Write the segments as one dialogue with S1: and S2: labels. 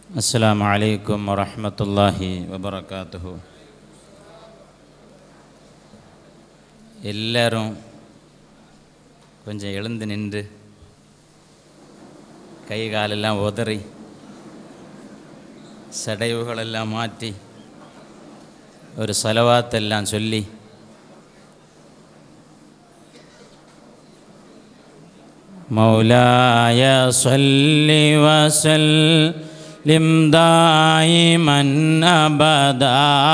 S1: السلام عليكم ورحمة الله وبركاته. எல்லாரும் கொஞ்சம் எழுந்து நின்று கை காலெல்லாம் உதறி சடைவுகளெல்லாம் மாற்றி ஒரு சலவாத்தெல்லாம் சொல்லி மௌலாய ஸல்லி வஸல்லிம் தாயிமன் அபதா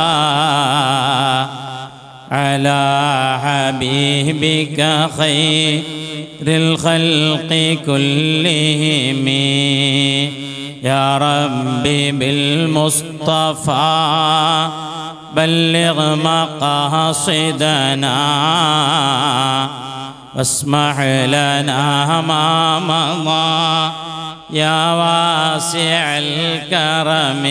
S1: அலா ஹபீபிக கைரில் கல்கி குல்லிஹிம் யா ரப்பி பில் முஸ்தஃபா بلغ مقاصدنا واسمح لنا ما مضى يا واسع الكرم.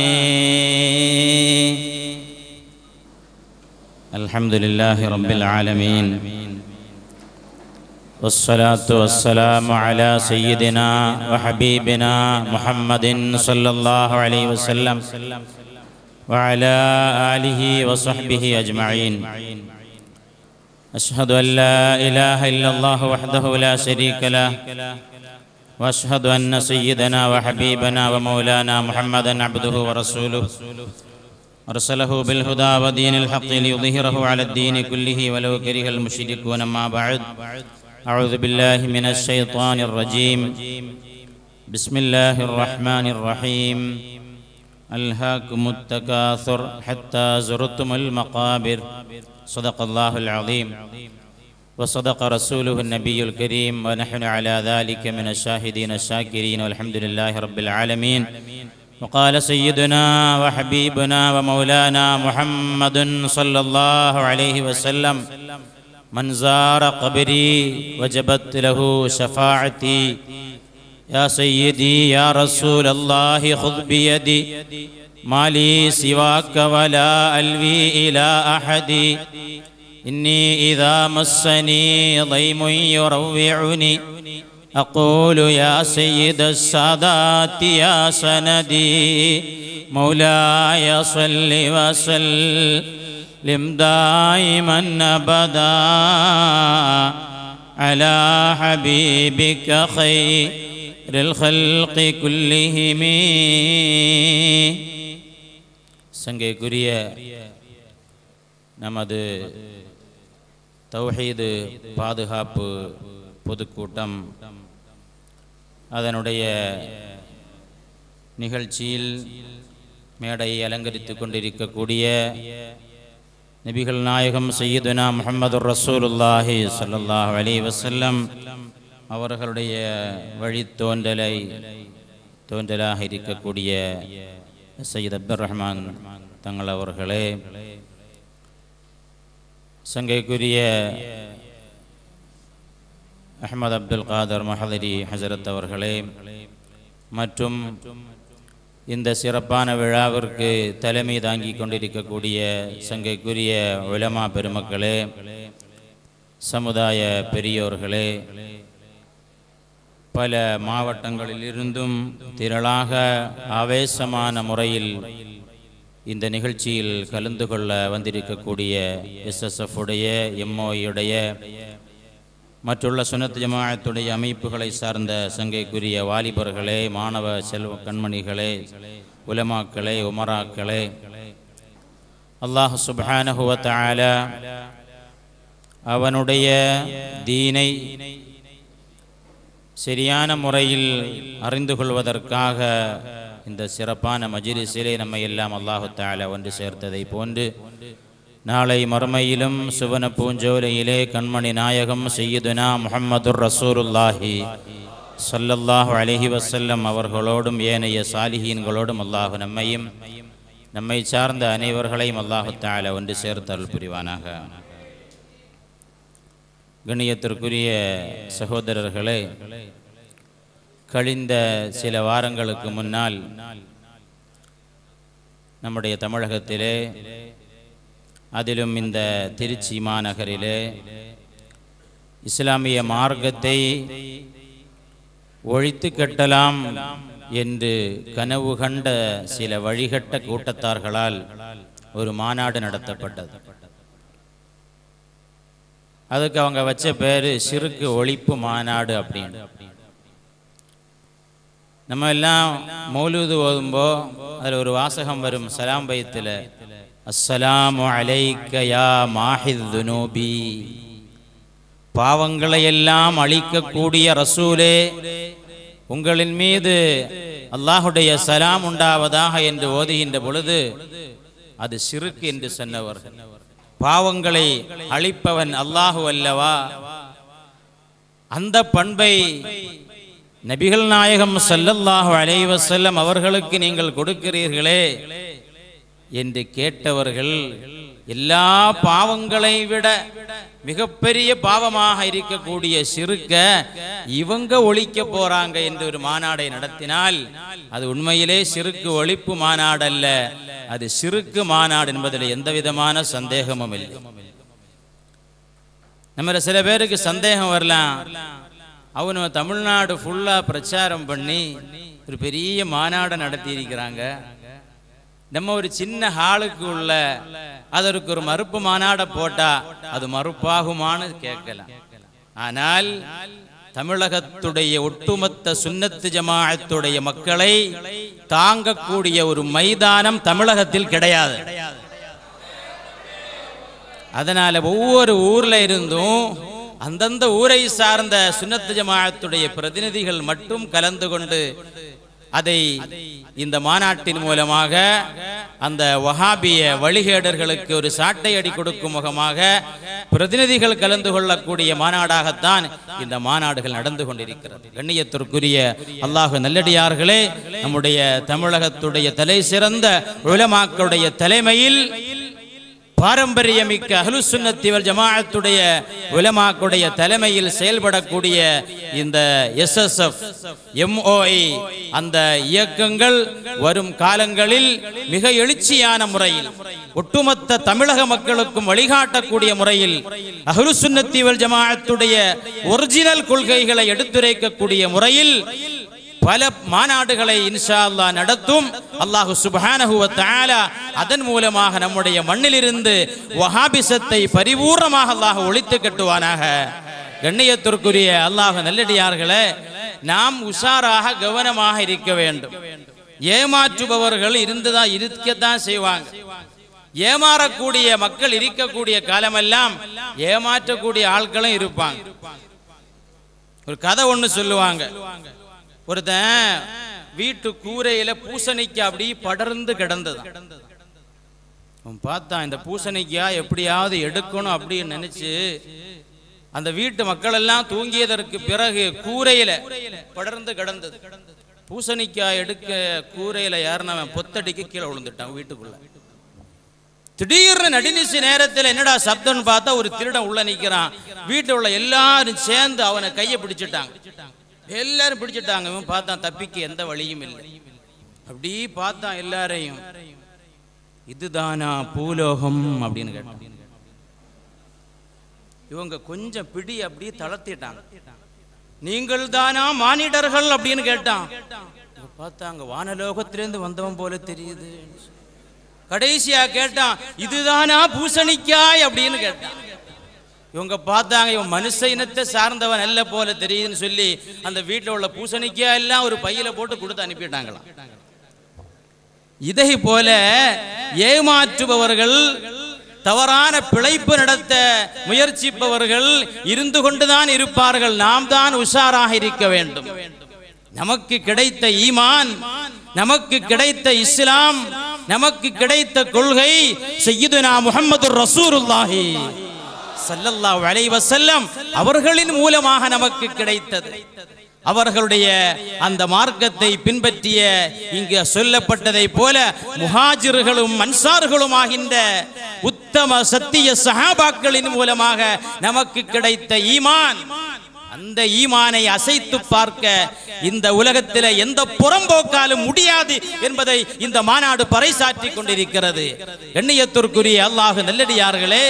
S1: الحمد لله رب العالمين والصلاة والسلام على سيدنا وحبيبنا محمد صلى الله عليه وسلم وعلى آله وصحبه أجمعين. أشهد أن لا إله إلا الله وحده لا شريك له وأشهد أن سيدنا وحبيبنا ومولانا محمدا عبده ورسوله أرسله بالهدى ودين الحق ليظهره على الدين كله ولو كره المشركون. ما بعد، أعوذ بالله من الشيطان الرجيم. بسم الله الرحمن الرحيم. ألهاكم التكاثر حتى زرتم المقابر. صدق الله العظيم وصدق رسوله النبي الكريم ونحن على ذلك من الشاهدين الشاكرين والحمد لله رب العالمين. وقال سيدنا وحبيبنا ومولانا محمد صلى الله عليه وسلم: من زار قبري وجبت له شفاعتي. يا سيدي يا رسول الله خذ بيدي ما لي سواك ولا ألوي إلى أحد. إني إذا مسني ضيم يروعني أقول يا سيد السادات يا سندي. مولاي صل وسلم دائما أبدا على حبيبك خير الخلق كلهم. சங்கைக்குரிய நமது தௌஹீது பாதுகாப்பு பொதுக்கூட்டம் அதனுடைய நிகழ்ச்சியில் மேடையை அலங்கரித்து கொண்டிருக்கக்கூடிய நபிகள் நாயகம் சையதுனா முஹம்மதுர் ரசூலுல்லாஹி ஸல்லல்லாஹு அலைஹி வஸல்லம் அவர்களுடைய தோன்றலாக இருக்கக்கூடிய சையத் அப்துர் ரஹ்மான் தங்கள் அவர்களே, சங்கைக்குரிய அஹ்மத் அப்துல் காதர் மஹதரி ஹசரத் அவர்களே, மற்றும் இந்த சிறப்பான விழாவிற்கு தலைமை தாங்கி கொண்டிருக்கக்கூடிய சங்கைக்குரிய உலமா பெருமக்களே, சமுதாய பெரியோர்களே, பல மாவட்டங்களிலிருந்தும் திரளாக ஆவேசமான முறையில் இந்த நிகழ்ச்சியில் கலந்து கொள்ள வந்திருக்கக்கூடிய SSF உடைய MOI-உடைய மற்றுள்ள சுன்னத் ஜமாஅத்துடைய அமைப்புகளை சார்ந்த சங்கைக்குரிய வாலிபர்களே, மாணவ செல்வ கண்மணிகளே, உலமாக்களே, உமராக்களே, அல்லாஹ் சுப்ஹானஹு வ தஆலா அவனுடைய தீனை சரியான முறையில் அறிந்து கொள்வதற்காக இந்த சிறப்பான மஜ்லிஸிலே நம்மை எல்லாம் அல்லாஹு தஆலா ஒன்று சேர்த்ததை போன்று நாளை மறுமையிலும் சுவன பூஞ்சோலையிலே கண்மணி நாயகம் சையதுனா முஹம்மதுர் ரசூலுல்லாஹி ஸல்லல்லாஹு அலைஹி வஸல்லம் அவர்களோடும் ஏனைய சாலிஹீன்களோடும் அல்லாஹ் நம்மையும் நம்மை சார்ந்த அனைவர்களையும் அல்லாஹு தஆலா ஒன்று சேர்த்தல் புரிவானாக. கண்ணியத்திற்குரிய சகோதரர்களே, கழிந்த சில வாரங்களுக்கு முன்னால் நம்முடைய தமிழகத்திலே, அதிலும் இந்த திருச்சி மாநகரிலே இஸ்லாமிய மார்க்கத்தை ஒழித்து கட்டலாம் என்று கனவு கண்ட சில வழிகட்ட கூட்டத்தார்களால் ஒரு மாநாடு நடத்தப்பட்டது. அதுக்கு அவங்க வச்ச பேரு ஷிர்க் ஒழிப்பு மாநாடு அப்படின்னு. நம்ம எல்லாம் மௌலூது ஓதும்போ அதில் ஒரு வாசகம் வரும் சலாம் பைத்தில், அஸ்ஸலாமு அலைக்க யா மாஹித் துனூபி, பாவங்களை எல்லாம் அழிக்கக்கூடிய ரசூலே உங்களின் மீது அல்லாஹுடைய சலாம் உண்டாவதாக என்று ஓதுகின்ற பொழுது அது ஷிர்க் என்று சொன்னவர்கள். பாவங்களை அழிப்பவன் அல்லாஹு அல்லவா, அந்த பண்பை நபிகள் நாயகம் ஸல்லல்லாஹு அலைஹி வஸல்லம் அவர்களுக்கு நீங்கள் கொடுக்கிறீர்களே என்று கேட்டவர்கள், எல்லா பாவங்களை விட மிகப்பெரிய பாவமாக இருக்கக்கூடிய ஷிர்க்க இவங்க ஒழிக்க போறாங்க என்று ஒரு மாநாடை நடத்தினால் அது உண்மையிலே ஷிர்க் ஒழிப்பு மாநாடு அல்ல, அது ஷிர்க் மாநாடு என்பதில் எந்த விதமான சந்தேகமும் இல்லை. நம்ம சில பேருக்கு சந்தேகம் வரலாம், அவனு தமிழ்நாடு ஃபுல்லா பிரச்சாரம் பண்ணி ஒரு பெரிய மாநாடு நடத்தி இருக்கிறாங்க, நம்ம ஒரு சின்ன ஹாலுக்கு உள்ள அதற்கு ஒரு மறுப்பு மாநாட போட்டா அது மறுப்பாகுமான்னு கேட்கலாம். ஆனால் தமிழகத்துடைய ஒட்டுமொத்த சுன்னத்து ஜமாஅத்துடைய மக்களை தாங்கக்கூடிய ஒரு மைதானம் தமிழகத்தில் கிடையாது. அதனால ஒவ்வொரு ஊர்ல இருந்தும் அந்தந்த ஊரை சார்ந்த சுன்னத்து ஜமாஅத்துடைய பிரதிநிதிகள் மட்டும் கலந்து கொண்டு அதை இந்த மாநாட்டின் மூலமாக அந்த வஹாபிய வழிகேடர்களுக்கு ஒரு சாட்டை அடி கொடுக்கும் முகமாக பிரதிநிதிகள் கலந்து கொள்ளக்கூடிய மாநாடாகத்தான் இந்த மாநாடுகள் நடந்து கொண்டிருக்கிறது. கண்ணியத்திற்குரிய அல்லாஹ் நல்லடியார்களே, நம்முடைய தமிழகத்துடைய தலை சிறந்த உலமாக்களுடைய தலைமையில் பாரம்பரியமிக்க அஹ்லுஸ் சுன்னத்தி வல் ஜமாஅத்துடைய உலமாக்களுடைய தலைமையில் செயல்படக்கூடிய இந்த SSF MOI அந்த இயக்கங்கள் வரும் காலங்களில் மிக எழுச்சியான முறையில் ஒட்டுமொத்த தமிழக மக்களுக்கும் வழிகாட்டக்கூடிய முறையில் அஹ்லுஸ் சுன்னத்தி வல் ஜமாஅத்துடைய ஒரிஜினல் கொள்கைகளை எடுத்துரைக்கக்கூடிய முறையில் பல மாநாடுகளை இன்ஷா அல்லாஹ் நடத்தும். அல்லாஹ் சுப்ஹானஹு வ தஆலா அதன் மூலமாக நம்முடைய மண்ணிலிருந்து வஹாபிசத்தை பரிபூர்ணமாக அல்லாஹ் ஒழித்து கட்டுவானாக. கண்ணியத்திற்குரிய அல்லாஹ் நல்லடியார்களே, நாம் உஷாராக கவனமாக இருக்க வேண்டும். ஏமாற்றுபவர்கள் இருக்கத்தான் செய்வாங்க. ஏமாறக்கூடிய மக்கள் இருக்கக்கூடிய காலமெல்லாம் ஏமாற்றக்கூடிய ஆட்களும் இருப்பாங்க. ஒரு கதை ஒண்ணு சொல்லுவாங்க. ஒருத்தன் வீட்டு கூரையில பூசணிக்காய் அப்படி படர்ந்து கிடந்தது. பார்த்தான், இந்த பூசணிக்காய் எப்படியாவது எடுக்கணும் அப்படின்னு நினைச்சு அந்த வீட்டு மக்கள் எல்லாம் தூங்கியதற்கு பிறகு கூரையில படர்ந்து கிடந்தது. பூசணிக்காய் எடுக்க கூரையில யாருன்னு பொத்தடிக்கு கீழே விழுந்துட்டான் வீட்டுக்குள்ள. திடீர்னு நடுநிசி நேரத்தில் என்னடா சப்தம்னு பார்த்தா ஒரு திருடன் உள்ள நிக்கிறான். வீட்டுல உள்ள எல்லாரும் சேர்ந்து அவனை கையை பிடிச்சிட்டாங்க. எல்லாரும் பிடிச்சிட்டாங்க. இவன் பார்த்தான், தப்பிக்க எந்த வழியும் இல்லை. அப்படி பார்த்தான் எல்லாரையும். இதுதானா பூலோகம் அப்படின்னு கேட்டான். இவங்க கொஞ்சம் பிடி அப்படி தளர்த்திட்டாங்க. நீங்கள் தானா மானிடர்கள் அப்படின்னு கேட்டான். பார்த்தாங்க, வானலோகத்திலிருந்து வந்தவன் போல தெரியுது. கடைசியா கேட்டான், இதுதானா பூசணிக்காய் அப்படின்னு கேட்டான். இவங்க பார்த்தாங்க, இவன் மனுஷ இனத்தை சார்ந்தவன் அல்ல போல தெரியுதுன்னு சொல்லி அந்த வீட்டில் உள்ள பூசணிக்காய் எல்லாம் ஒரு பையில போட்டு கொடுத்து அனுப்பிட்டாங்களாம். இதை போல ஏமாற்றுபவர்கள், தவறான பிழைப்பு நடத்த முயற்சிப்பவர்கள் இருந்து கொண்டுதான் இருப்பார்கள். நாம் தான் உஷாராக இருக்க வேண்டும். நமக்கு கிடைத்த ஈமான், நமக்கு கிடைத்த இஸ்லாம், நமக்கு கிடைத்த கொள்கை சய்யிதுனா முஹம்மதுர் ரசூலுல்லாஹி ஸல்லல்லாஹு அலைஹி வஸல்லம் அவர்களின் மூலமாக நமக்கு கிடைத்தது. அவர்களுடைய அந்த மார்க்கத்தை பின்பற்றிய இங்கு சொல்லப்பட்டதை போல முஹாஜிர்களும் அன்சார்களும் ஆகின்ற உத்தம சத்திய சஹாபாக்களின் மூலமாக நமக்கு கிடைத்த ஈமான், அந்த ஈமானை அசைத்து பார்க்க இந்த உலகத்தில் எந்த புறம்போக்காலும் முடியாது என்பதை இந்த மாநாடு பறைசாற்றி கொண்டிருக்கிறது. கண்ணியத்திற்குரிய அல்லாஹ் நல்லடியார்களே,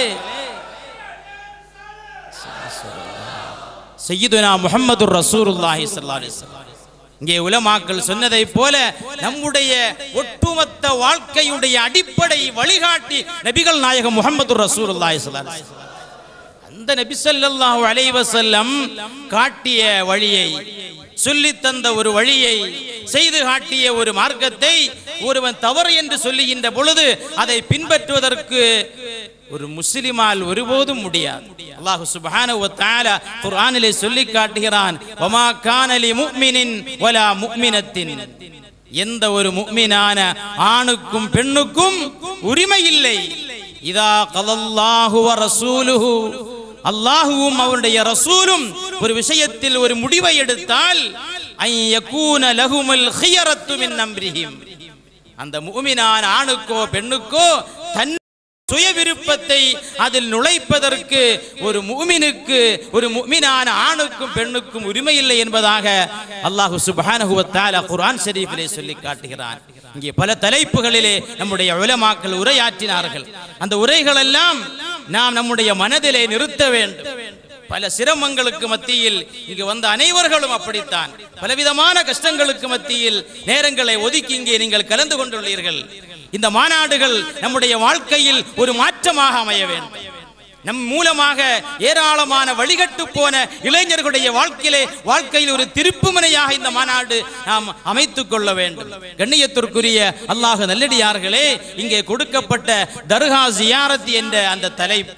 S1: சய்யிதுனா முஹம்மதுர் ரசூலுல்லாஹி ஸல்லல்லாஹு அலைஹி வஸல்லம் இங்கே உலமாக்கள் சொன்னதை போல நம்முடைய ஒட்டுமொத்த வாழ்க்கையுடைய அடிப்படை வழிகாட்டி நபிகள் நாயகம் முஹம்மது ரசூலுல்லாஹி ஸல்லல்லாஹு அலைஹி வஸல்லம். அந்த நபி ஸல்லல்லாஹு அலைஹி வஸல்லம் காட்டிய வழியை, சொல்லி தந்த ஒரு வழியை, செய்து காட்டிய ஒரு மார்க்கத்தை ஒருவன் தவறு என்று சொல்லுகின்ற பொழுது அதை பின்பற்றுவதற்கு ஒரு முஸ்லிமால் ஒருபோதும் முடியாது. அல்லாஹ் சுப்ஹானஹு வ தஆலா குர்ஆனிலே சொல்லி காட்டுகிறான், வமா கான லி முஃமினின் வலா முஃமினத்தின், எந்த ஒரு முஃமினான ஆணுக்கும் பெண்ணுக்கும் உரிமை இல்லை, இதா கலல்லாஹு வ ரசூலுஹு, அல்லாஹுவும் அவருடைய ரசூலும் ஒரு விஷயத்தில் ஒரு முடிவை எடுத்தால், ஐ யகூன லஹுமுல் கியரத்து மின் அம்ரிஹிம், அந்த முஃமினான ஆணுக்கோ பெண்ணுக்கோ தன் சுய விருப்பத்தை அதில் நுழைப்பதற்கு ஒரு முஃமினுக்கு, ஒரு முஃமினான ஆணுக்கும் பெண்ணுக்கும் உரிமை இல்லை என்பதாக அல்லாஹ் சுப்ஹானஹு வ தஆலா குர்ஆன் ஷரீஃபிலே சொல்லி காட்டுகிறான். இங்கே பல தலைப்புகளிலே நம்முடைய உலமாக்கள் உரையாற்றினார்கள். அந்த உரைகள் எல்லாம் நாம் நம்முடைய மனதிலே நிறுத்த வேண்டும். பல சிரமங்களுக்கு மத்தியில் இங்கு வந்த அனைவர்களும் அப்படித்தான், பலவிதமான கஷ்டங்களுக்கு மத்தியில் நேரங்களை ஒதுக்கி இங்கே நீங்கள் கலந்து கொண்டுள்ளீர்கள். இந்த மாநாடுகள் நம்முடைய வாழ்க்கையில் ஒரு மாற்றமாக அமைய வேண்டும். நம் மூலமாக ஏராளமான வழிகட்டு போன இளைஞர்களுடைய வாழ்க்கையில் ஒரு திருப்புமுனையாக இந்த மாநாடு நாம் அமைத்துக் கொள்ள வேண்டும். கண்ணியத்திற்குரிய அல்லாஹ் நல்லடியார்களே, இங்கே கொடுக்கப்பட்ட தர்கா ஜியாரத் என்ற அந்த தலைப்பு,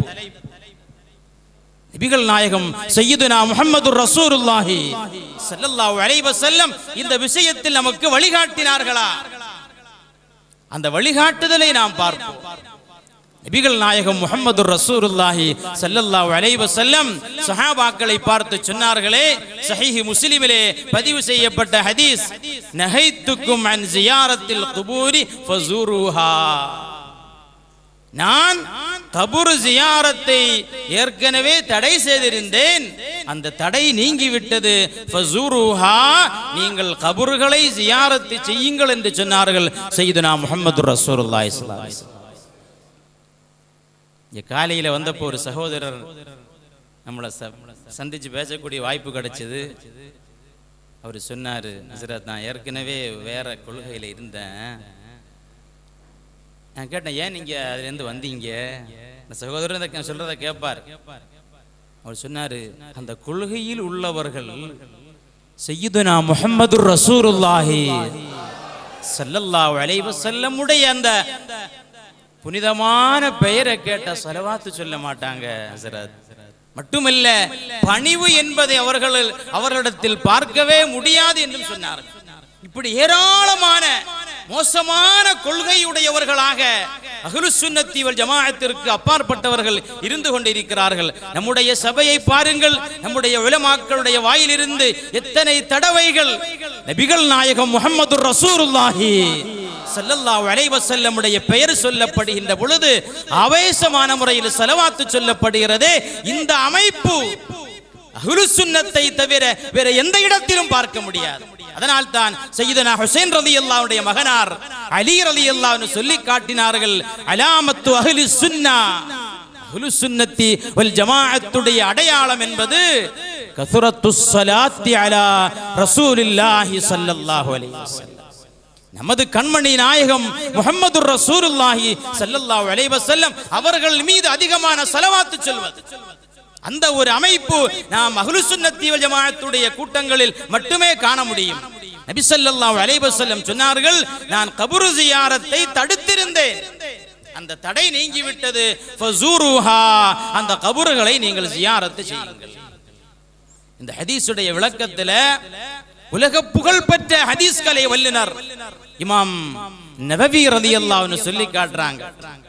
S1: நபிகள் நாயகம் சய்யிதுனா முஹம்மது ரசூலுல்லாஹி ஸல்லல்லாஹு அலைஹி வஸல்லம் இந்த விஷயத்தில் நமக்கு வழிகாட்டினார்களா? அந்த வழிகாட்டுதலை நாம் பார்ப்போம். நபிகள் நாயகம் முஹம்மது ரசூலுல்லாஹி ஸல்லல்லாஹு அலைஹி வஸல்லம் சஹாபாக்களை பார்த்து சொன்னார்களே, ஸஹீஹ் முஸ்லிமிலே பதிவு செய்யப்பட்ட ஹதீஸ், நஹைத்துக்கும் அன் ஜியாரத்தில் குபூரி ஃபஸூருஹா, நான் கபூர் ஜியாரத்தை ஏற்கனவே தடை செய்திருந்தேன், அந்த தடை நீங்கிவிட்டது, ஃபஸூருஹா, நீங்கள் கபூர்களை ஜியாரத்து செய்யுங்கள் என்று சொன்னார்கள் சய்யிதுனா முஹம்மது ரசூலுல்லாஹி ஸல்லல்லாஹு அலைஹி வஸல்லம். காலையில் வந்தப்போ ஒரு சகோதரர் நம்மளை சந்திச்சு பேசக்கூடிய வாய்ப்பு கிடைச்சது. அவர் சொன்னார், ஹஸ்ரத் நான் ஏற்கனவே வேற கொள்கையில் இருந்தேன். நான் கேட்டேன், ஏன் நீங்க அதுலேருந்து வந்தீங்க? இந்த சகோதரர் சொல்றதை கேட்பார். அவர் சொன்னார், அந்த கொள்கையில் உள்ளவர்கள் சய்யிதுனா முஹம்மது ரசூலுல்லாஹி ஸல்லல்லாஹு அலைஹி வஸல்லம் உடைய அந்த புனிதமான பெயரை கேட்ட ஸலவாத்து சொல்ல மாட்டாங்க ஹஸ்ரத். மட்டுமல்ல, பணிவு என்பதை அவர்களிடத்தில் பார்க்கவே முடியாது என்றும் சொன்னார்கள். இப்படி ஏராளமான மோசமான கொள்கையுடையவர்களாக அஹ்லுஸ் சுன்னத்தி வல் ஜமாஅத்திற்கு அப்பாற்பட்டவர்கள் இருந்து கொண்டிருக்கிறார்கள். நம்முடைய சபையை பாருங்கள், நம்முடைய உலமாக்களுடைய வாயிலிருந்து எத்தனை தடவைகள் நபிகள் நாயகம் முஹம்மது ரசூலுல்லாஹி ஸல்லல்லாஹு அலைஹி வஸல்லம் உடைய பெயர் சொல்லப்படுகின்ற பொழுது ஆவேசமான முறையில் ஸலவாத்து சொல்லப்படுகிறது. இந்த அமைப்பு அஹ்லுஸ் சுன்னத்தை தவிர வேற எந்த இடத்திலும் பார்க்க முடியாது. அதனால் தான் சய்யிதுனா ஹுசைன் ரலியல்லாஹு அன்ஹுடைய மகனார் அலி ரலியல்லாஹு அன்ஹு சொல்லி காட்டினார்கள், அலாமத்து அஹ்லுஸ் சுன்னா, அஹ்லுஸ் சுன்னத்தி வல் ஜமாஅத்துடைய அடையாளம் என்பது கஸரத்துஸ் ஸலாத்தி அலா ரசூலில்லாஹி ஸல்லல்லாஹு அலைஹி வஸல்லம், நமது கண்மணி நாயகம் முஹம்மது ரசூலுல்லாஹி ஸல்லல்லாஹு அலைஹி வஸல்லம் அவர்கள் மீது அதிகமான ஸலவாத்து சொல்வது. அந்த ஒரு அமைப்பு நாம் அஹ்லுஸ் சுன்னத்தி வல் ஜமாஅத்துடைய கூட்டங்களில் மட்டுமே காண முடியும். நபி ஸல்லல்லாஹு அலைஹி வஸல்லம் சொன்னார்கள், நான் கபர் ஜியாரத்தை தடுத்திருந்தேன், அந்த தடை நீங்கிவிட்டது, ஃபஸூருஹா, அந்த கபர்களை நீங்கள் ஜியாரத்து செய்யுங்கள். இந்த ஹதீஸுடைய விளக்கத்தில் உலக புகழ் பெற்ற ஹதீஸ் கலை வல்லுனர் இமாம் நவவி ரலியல்லாஹு அன்ஹு சொல்லி காட்டுறாங்க,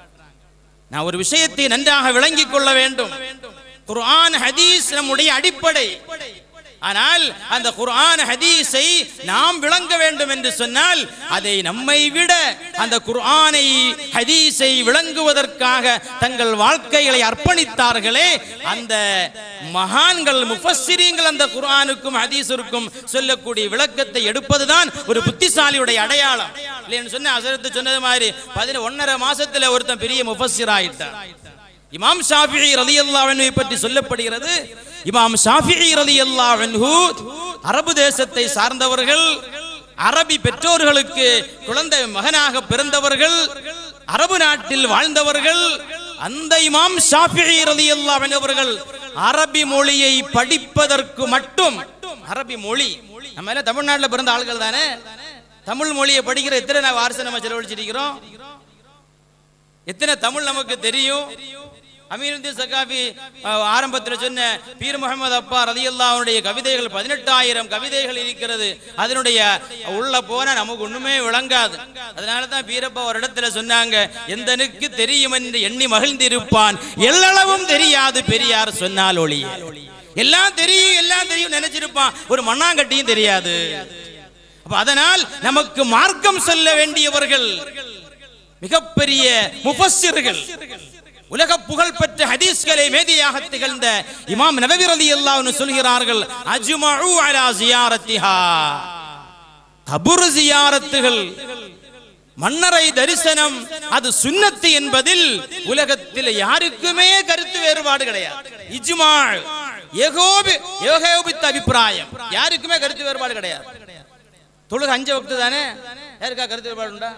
S1: நான் ஒரு விஷயத்தை நன்றாக விளங்கிக் கொள்ள வேண்டும். குர்ஆன் ஹதீஸ் நம்முடைய அடிப்படை. ஆனால் அந்த குர்ஆன் ஹதீஸை நாம் விளங்க வேண்டும் என்று சொன்னால் அதை நம்மை விட அந்த குர்ஆனை ஹதீஸை விளங்குவதற்காக தங்கள் வாழ்க்கைகளை அர்ப்பணித்தார்களே அந்த மகான்கள் முஃபஸ்ஸிரீன்கள் அந்த குர்ஆனுக்கும் ஹதீஸிற்கும் சொல்லக்கூடிய விளக்கத்தை எடுப்பதுதான் ஒரு புத்திசாலியுடைய அடையாளம். இல்லைன்னு சொன்ன ஹஸரத் சொன்னது மாதிரி 1.5 மாசத்துல ஒருத்தன் பெரிய முஃபஸ்ஸிர் ஆயிட்டான். இமாம் ஷாஃபிஈ ரலியல்லாஹு அன்ஹு பற்றி சொல்லப்படுகிறது. இமாம் ஷாஃபிஈ ரலியல்லாஹு அன்ஹு அரபு தேசத்தை சார்ந்தவர்கள், அரபி பெற்றோர்களுக்கு குழந்தை மகனாக பிறந்தவர்கள், அரபு நாட்டில் வாழ்ந்தவர்கள். அந்த இமாம் ஷாஃபிஈ ரலியல்லாஹு அன்ஹு அவர்கள் அரபி மொழியை படிப்பதற்கு மட்டும், அரபி மொழி நம்ம எல்லாம் தமிழ்நாட்டில் பிறந்த ஆள்கள் தானே, தமிழ் மொழியை படிக்கிற எத்தனை வருஷம் நம்ம செலவழிச்சிருக்கிறோம், எத்தனை தமிழ் நமக்கு தெரியும். அமீருத்தீன் சகாஃபி ஆரம்பத்தில் சொன்ன பீர் முகமது அப்பா ரலியல்லாஹு அவருடைய கவிதைகள் 18,000 கவிதைகள் இருக்கிறது. அதனுடைய உள்ள போனா நமக்கு ஒண்ணுமே விளங்காது. அதனால தான் பீரப்பா ஒரு இடத்துல சொன்னாங்க, எந்தனுக்கு தெரியும் என்று எண்ணி மகிழ்ந்திருப்பான், எல்லளவும் தெரியாது பெரியார் சொன்னால் ஒளி. எல்லாம் தெரியும் நினைச்சிருப்பான், ஒரு மண்ணாங்கட்டியும் தெரியாது. அதனால் நமக்கு மார்க்கம் சொல்ல வேண்டியவர்கள் மிகப்பெரிய முஃபஸ்ஸிர்கள், உலக புகழ் பெற்ற ஹதீஸ்களை மேதையாக திகழ்ந்த இமாம் நவவி ரலியல்லாஹு அன்ஹு சொல்கிறார்கள், அஜ்மஉ அலா ஜியாரத்திஹா, கபர் ஜியாரத்துகள், மன்னரை தரிசனம் அது சுன்னத்து என்பதில் உலகத்தில் யாருக்குமே கருத்து வேறுபாடு கிடையாது. இஜ்மா, ஏகோபித்த அபிப்பிராயம், யாருக்குமே கருத்து வேறுபாடு கிடையாது. தொழுகை 5 வக்து தானே, யாருக்கா கருத்து வேறுபாடு உண்டா?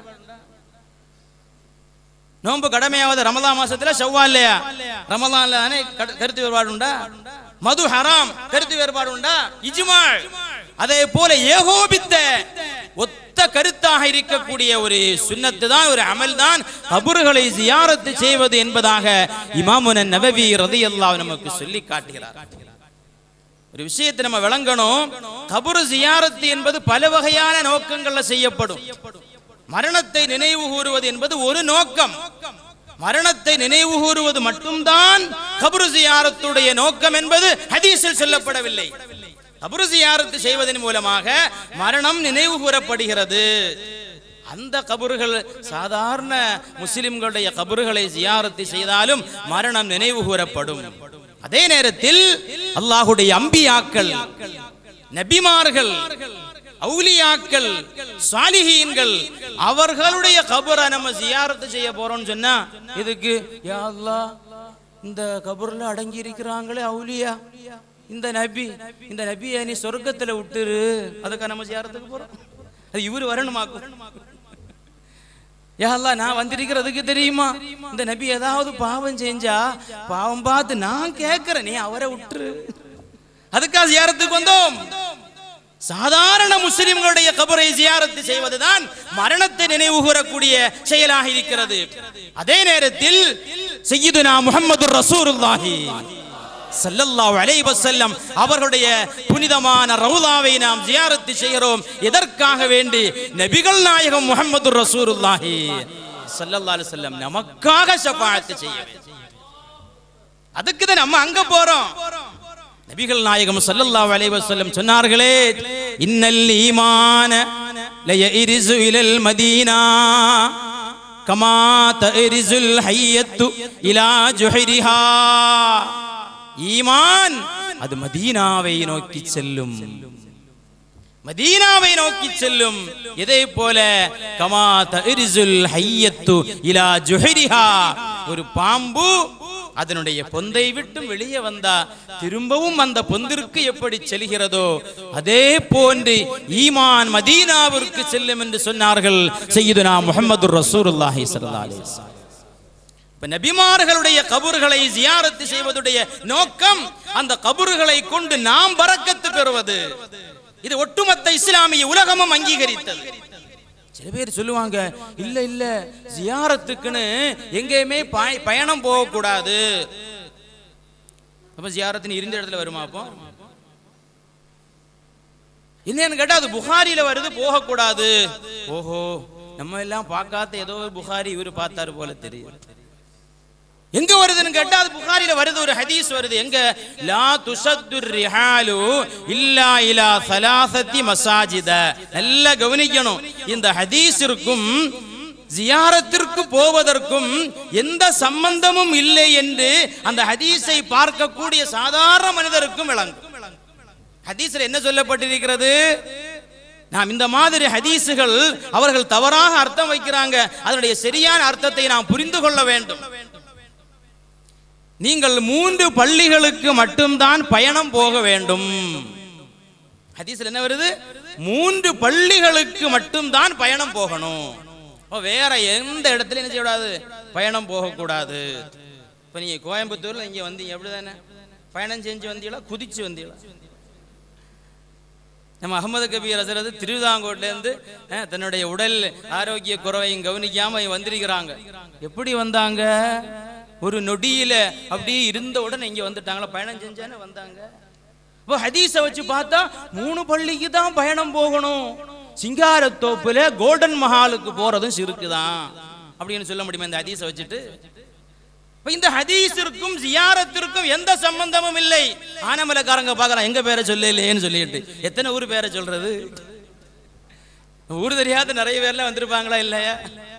S1: நோன்பு கடமையாவது ரமலான் மாசத்துல, ஷவ்வால்லையா ரமலான்ல தானே கருத்து வேறுபாடு உண்டா? மது ஹராம், கருத்து வேறுபாடு உண்டா? இஜ்மா. அதே போல ஏகோபித்த ஒத்த கருத்தாக இருக்கக்கூடிய ஒரு சுன்னத்து தான், ஒரு அமல் தான் கபர்களை ஜியாரத்து செய்வது என்பதாக இமாமுன நவவி ரலியல்லாஹு நமக்கு சொல்லி காட்டுகிறார். ஒரு விஷயத்தை நம்ம விளங்கணும், கபர் ஜியாரத்து என்பது பல வகையான நோக்கங்கள்ல செய்யப்படும். மரணத்தை நினைவு கூறுவது என்பது ஒரு நோக்கம், மரணத்தை நினைவு கூறுவது மட்டும்தான் கபர் ஜியாரத்துடைய நோக்கம் என்பது ஹதீஸில் சொல்லப்படவில்லை. கபர் ஜியாரத்து செய்வதன் மூலமாக மரணம் நினைவு கூறப்படுகிறது. அந்த கபர்கள் சாதாரண முஸ்லிம்களுடைய கபர்களை ஜியாரத்து செய்தாலும் மரணம் நினைவு கூறப்படும். அதே நேரத்தில் அல்லாஹ்வுடைய அம்பியாக்கள், நபிமார்கள், அவுலியாக்கள், சாலிஹீன்கள், அவர்களுடைய கபரை நம்ம ஜியாரத்து செய்ய போறோம்னு சொன்னா, இதுக்கு யா அல்லாஹ் இந்த கபர்ல அடங்கி இருக்கிறாங்களே அவுலியா, இந்த நபியை நீ சொர்க்கத்துல விட்டுரு, அதுக்கு நம்ம ஜியாரத்துக்கு போறோம். அது இவரு வரணுமாக்கும். யா அல்லாஹ் நான் வந்திருக்கிறதுக்கு தெரியுமா, இந்த நபி ஏதாவது பாவம் செஞ்சா பாவம் பார்த்து நான் கேட்கிறேன், நீ அவரை விட்டுரு, அதுக்காக ஜியாரத்துக்கு வந்தோம். சாதாரண முஸ்லிம்களுடைய கபரை ஜியாரத்து செய்வதுதான் மரணத்தை நினைவு கூறக்கூடிய செயலாக இருக்கிறது. அதே நேரத்தில் சய்யிதுனா முஹம்மதுர் ரசூலுல்லாஹி ஸல்லல்லாஹு அலைஹி வஸல்லம் அவர்களுடைய புனிதமான ரவுலாவை நாம் ஜியாரத்து செய்கிறோம். எதற்காக வேண்டி? நபிகள் நாயகம் முஹம்மதுர் ரசூலுல்லாஹி ஸல்லல்லாஹு அலைஹி வஸல்லம் நமக்காக ஷஃபாஅத் செய்ய வேண்டும். அதுக்கு தான் நம்ம அங்க போறோம். நபிகள் நாயகம் ஸல்லல்லாஹு அலைஹி வஸல்லம் சொன்னார்களே, இன்னல் ஈமான லயரிசு இலல் மதீனா கமா தரிசுல் ஹய்யத்து இலா ஜுஹரிஹா. ஈமான் அது மதீனாவை நோக்கி செல்லும், மதீனாவை நோக்கி செல்லும். இதே போல கமா தரிசுல் ஹய்யத்து இலா ஜுஹரிஹா, ஒரு பாம்பு அதனுடைய பொந்தை விட்டு வெளியே வந்தா திரும்பவும் அந்த பொந்திற்கு எப்படி செல்கிறதோ அதே போன்று ஈமான் மதீனாவிற்கு செல்லும் என்று சொன்னார்கள் சய்யிதுனா முஹம்மதுர் ரசூலுல்லாஹி ஸல்லல்லாஹு அலைஹி வஸல்லம். இப்ப நபிமார்களுடைய கபர்களை ஜியாரத்து செய்வதுடைய நோக்கம் அந்த கபர்களை கொண்டு நாம் பரக்கத்து பெறுவது. இது ஒட்டுமொத்த இஸ்லாமிய உலகமும் அங்கீகரித்தது. சில பேர் சொல்லுவாங்க, இல்ல இல்ல ஜியாரத்துக்குன்னு எங்கேயுமே பயணம் போக கூடாது. அப்ப ஜியாரத்து இருந்த இடத்துல வருமா? அப்போ என்னன்னு கேட்டா அது புகாரில வருது, போக கூடாது. ஓஹோ, நம்ம எல்லாம் பார்க்காத ஏதோ புகாரி இவரு பார்த்தாரு போல தெரியும். எங்க வருதுன்னு கேட்டா அது புகாரில வருது, ஒரு ஹதீஸ் வருது. எங்க? லா துஷத்துர் ரிஹாலு இல்லா இலா ஸலாஸத்தி மசாஜித. நல்லா கவனிக்கணும், இந்த ஹதீஸிற்கும் ஜியாரத்திற்கு போவதற்கும் எந்த சம்பந்தமும் இல்லை என்று அந்த ஹதீஸை பார்க்கக்கூடிய சாதாரண மனிதருக்கும் விளங்கும். ஹதீஸ்ல என்ன சொல்லப்பட்டிருக்கிறது? நாம் இந்த மாதிரி ஹதீஸுகள் அவர்கள் தவறாக அர்த்தம் வைக்கிறாங்க, அதனுடைய சரியான அர்த்தத்தை நாம் புரிந்து கொள்ள வேண்டும். நீங்கள் 3 பள்ளிகளுக்கு மட்டும்தான் பயணம் போக வேண்டும். ஹதீஸ்ல என்ன வருது? 3 பள்ளிகளுக்கு மட்டும்தான் பயணம் போகணும். வேற எந்த இடத்துல என்ன செய்யக்கூடாது? பயணம் போகக்கூடாது. இப்போ நீங்கள் கோயம்புத்தூர்ல இங்கே வந்தீங்க, அப்படிதானே? பயணம் செஞ்சு வந்தீங்களா, குதிச்சு வந்தீங்களா? நம்ம அகமது கபீர் ஹசரத் திருவிதாங்கோட்டிலேருந்து தன்னுடைய உடல் ஆரோக்கிய குறைவையும் கவனிக்காம வந்திருக்கிறாங்க. எப்படி வந்தாங்க? ஒரு நொடியில அப்படியே இருந்த உடனே இங்க வந்துட்டாங்களா? பயணம் செஞ்சானே வந்தாங்க. இப்போ ஹதீஸை வச்சு பார்த்தா 3 பள்ளிக்கு தான் பயணம் போகணும். சிங்காரத்தோப்புல கோல்டன் மஹாலுக்கு போறதும் சிறுக்குதான் அப்படின்னு சொல்ல முடியுமா இந்த ஹதீஸை வச்சுட்டு? இந்த ஹதீஸிற்கும் ஜியாரத்திற்கும் எந்த சம்பந்தமும் இல்லை. ஆனமலைக்காரங்க பார்க்கலாம், எங்க பேரை சொல்லலையேன்னு சொல்லிட்டு எத்தனை ஊர் பேரை சொல்றது? ஊர் தெரியாத நிறைய பேர்லாம் வந்திருப்பாங்களா இல்லையா?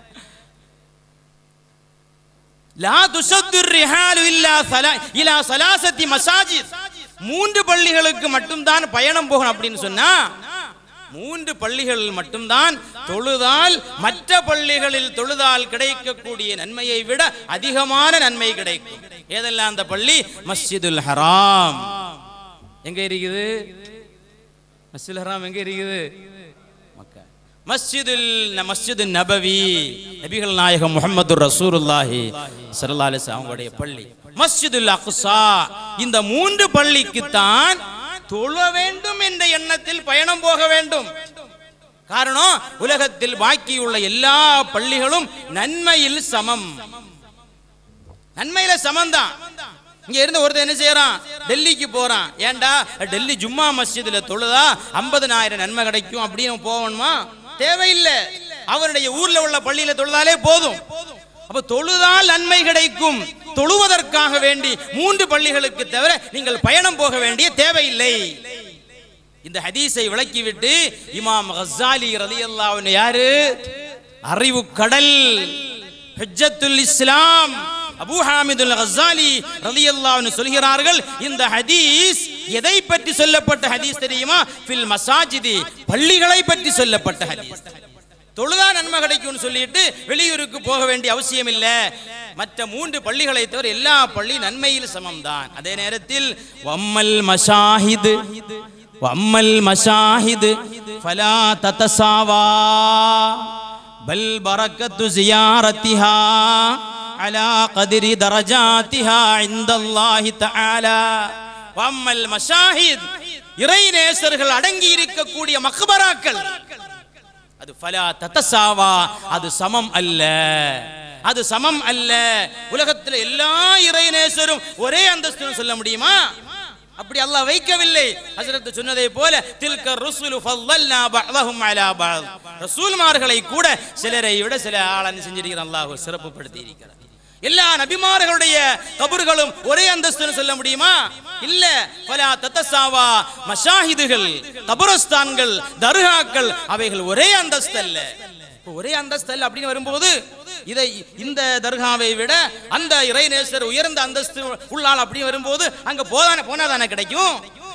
S1: லா துஷத்துர் ரிஹாலு இலா ஸலாஸத்தி மசாஜித். 3 பள்ளிகளுக்கு மட்டும்தான் பயணம் போகணும் அப்படின்னு சொன்னா 3 பள்ளிகள் மட்டும்தான் தொழுதால் மற்ற பள்ளிகளில் தொழுதால் கிடைக்கக்கூடிய நன்மையை விட அதிகமான நன்மை கிடைக்கும். ஏதெல்லாம் அந்த பள்ளி? மஸ்ஜிதுல் ஹராம் எங்க இருக்குது? மஸ்ஜிதுல் ஹராம் எங்க இருக்குது? மக்கா. மஸ்ஜிது நபவி, நபிகள் நாயகம் முஹம்மது ரசூலுல்லாஹி ஸல்லல்லாஹு அலைஹி வஸல்லம் அவங்களுடைய பள்ளி. மஸ்ஜிதுல் அக்ஸா. இந்த 3 பள்ளிக்கு தான் தொழ வேண்டும் என்ற எண்ணத்தில் பயணம் போக வேண்டும். காரணம், உலகத்தில் பாக்கியுள்ள எல்லா பள்ளிகளும் நன்மையில் சமம். நன்மையில சமம்தான். இங்க இருந்து ஒருத்தர் என்ன செய்யறான்? டெல்லிக்கு போறான். ஏண்டா டெல்லி ஜும்மா மஸ்ஜிதுல தொழுதா 50,000 நன்மை கிடைக்கும் அப்படின்னு போகணுமா? தேவையில்லை. அவருடைய ஊர்ல உள்ள பள்ளியில தொழுதாலே போதும். அப்ப தொழுதால் நன்மை கிடைக்கும். தொழுவதற்காக வேண்டி 3 பள்ளிகளுக்கு தவிர நீங்கள் பயணம் போக வேண்டிய தேவையில்லை. இந்த ஹதீஸை விளக்கிவிட்டு இமாம் கஸ்ஸாலி ரலியல்லாஹு அன்ஹு யாரு? அறிவு கடல், ஹுஜ்ஜத்துல் இஸ்லாம் அபூ ஹாமிதுல் கஸ்ஸாலி ரலியல்லாஹு அன்ஹு சொல்கிறார்கள், இந்த ஹதீஸ் எதை பற்றி சொல்லப்பட்ட ஹதீஸ் தெரியுமா? ஃபில் மசாஜிதி, பள்ளிகளை பற்றி சொல்லப்பட்ட ஹதீஸ். தொழுதா நன்மை கிடைக்கும்னு சொல்லிட்டு வெளியூருக்கு போக வேண்டிய அவசியம் இல்லை. மற்ற 3 பள்ளிகளை தவிர எல்லா பள்ளி நன்மையில் சமம்தான். அதே நேரத்தில் வம்மல் மஷாஹிது ஃபலா ததசாவா பல் பரக்கத்து ஜியாரத்திஹா அலா கத்ரி தரஜாத்திஹா இன்தல்லாஹி தஆலா. வம்மல் மஷாஹித், இறை நேசர்கள் அடங்கி இருக்கக்கூடிய மக்பராக்கள், அது ஃபலா ததசாவா, அது சமம் அல்ல. அது சமம் அல்ல. உலகத்தில் எல்லா இறைநேசரும் ஒரே அந்தஸ்து சொல்ல முடியுமா? அப்படி அல்லாஹ் வைக்கவில்லை. ஹஜ்ரத் சொன்னதை போல தில்க ருசுலு ஃபல்லல்னா பஅதஹும் அலா பஅத், ரசூல்மார்களை கூட சிலரை விட சில ஆளன் செஞ்சிருக்கிறான் அல்லாஹ் சிறப்புப்படுத்தி இருக்கிறார். எல்லா நபிமார்களுடைய கபர்களும் ஒரே அந்தஸ்து சொல்ல முடியுமா? இல்ல. ஃபலா ததசாவா, மஷாஹிதுகள், கபரஸ்தான்கள், தர்காக்கள் அவைகள் ஒரே அந்தஸ்து அல்ல. ஒரே அந்தஸ்து அல்ல அப்படின்னு வரும்போது இதை இந்த தர்காவை விட அந்த இறைநேசர் உயர்ந்த அந்தஸ்து உள்ளால் அப்படி வரும்போது அங்க போனாதானே கிடைக்கும்.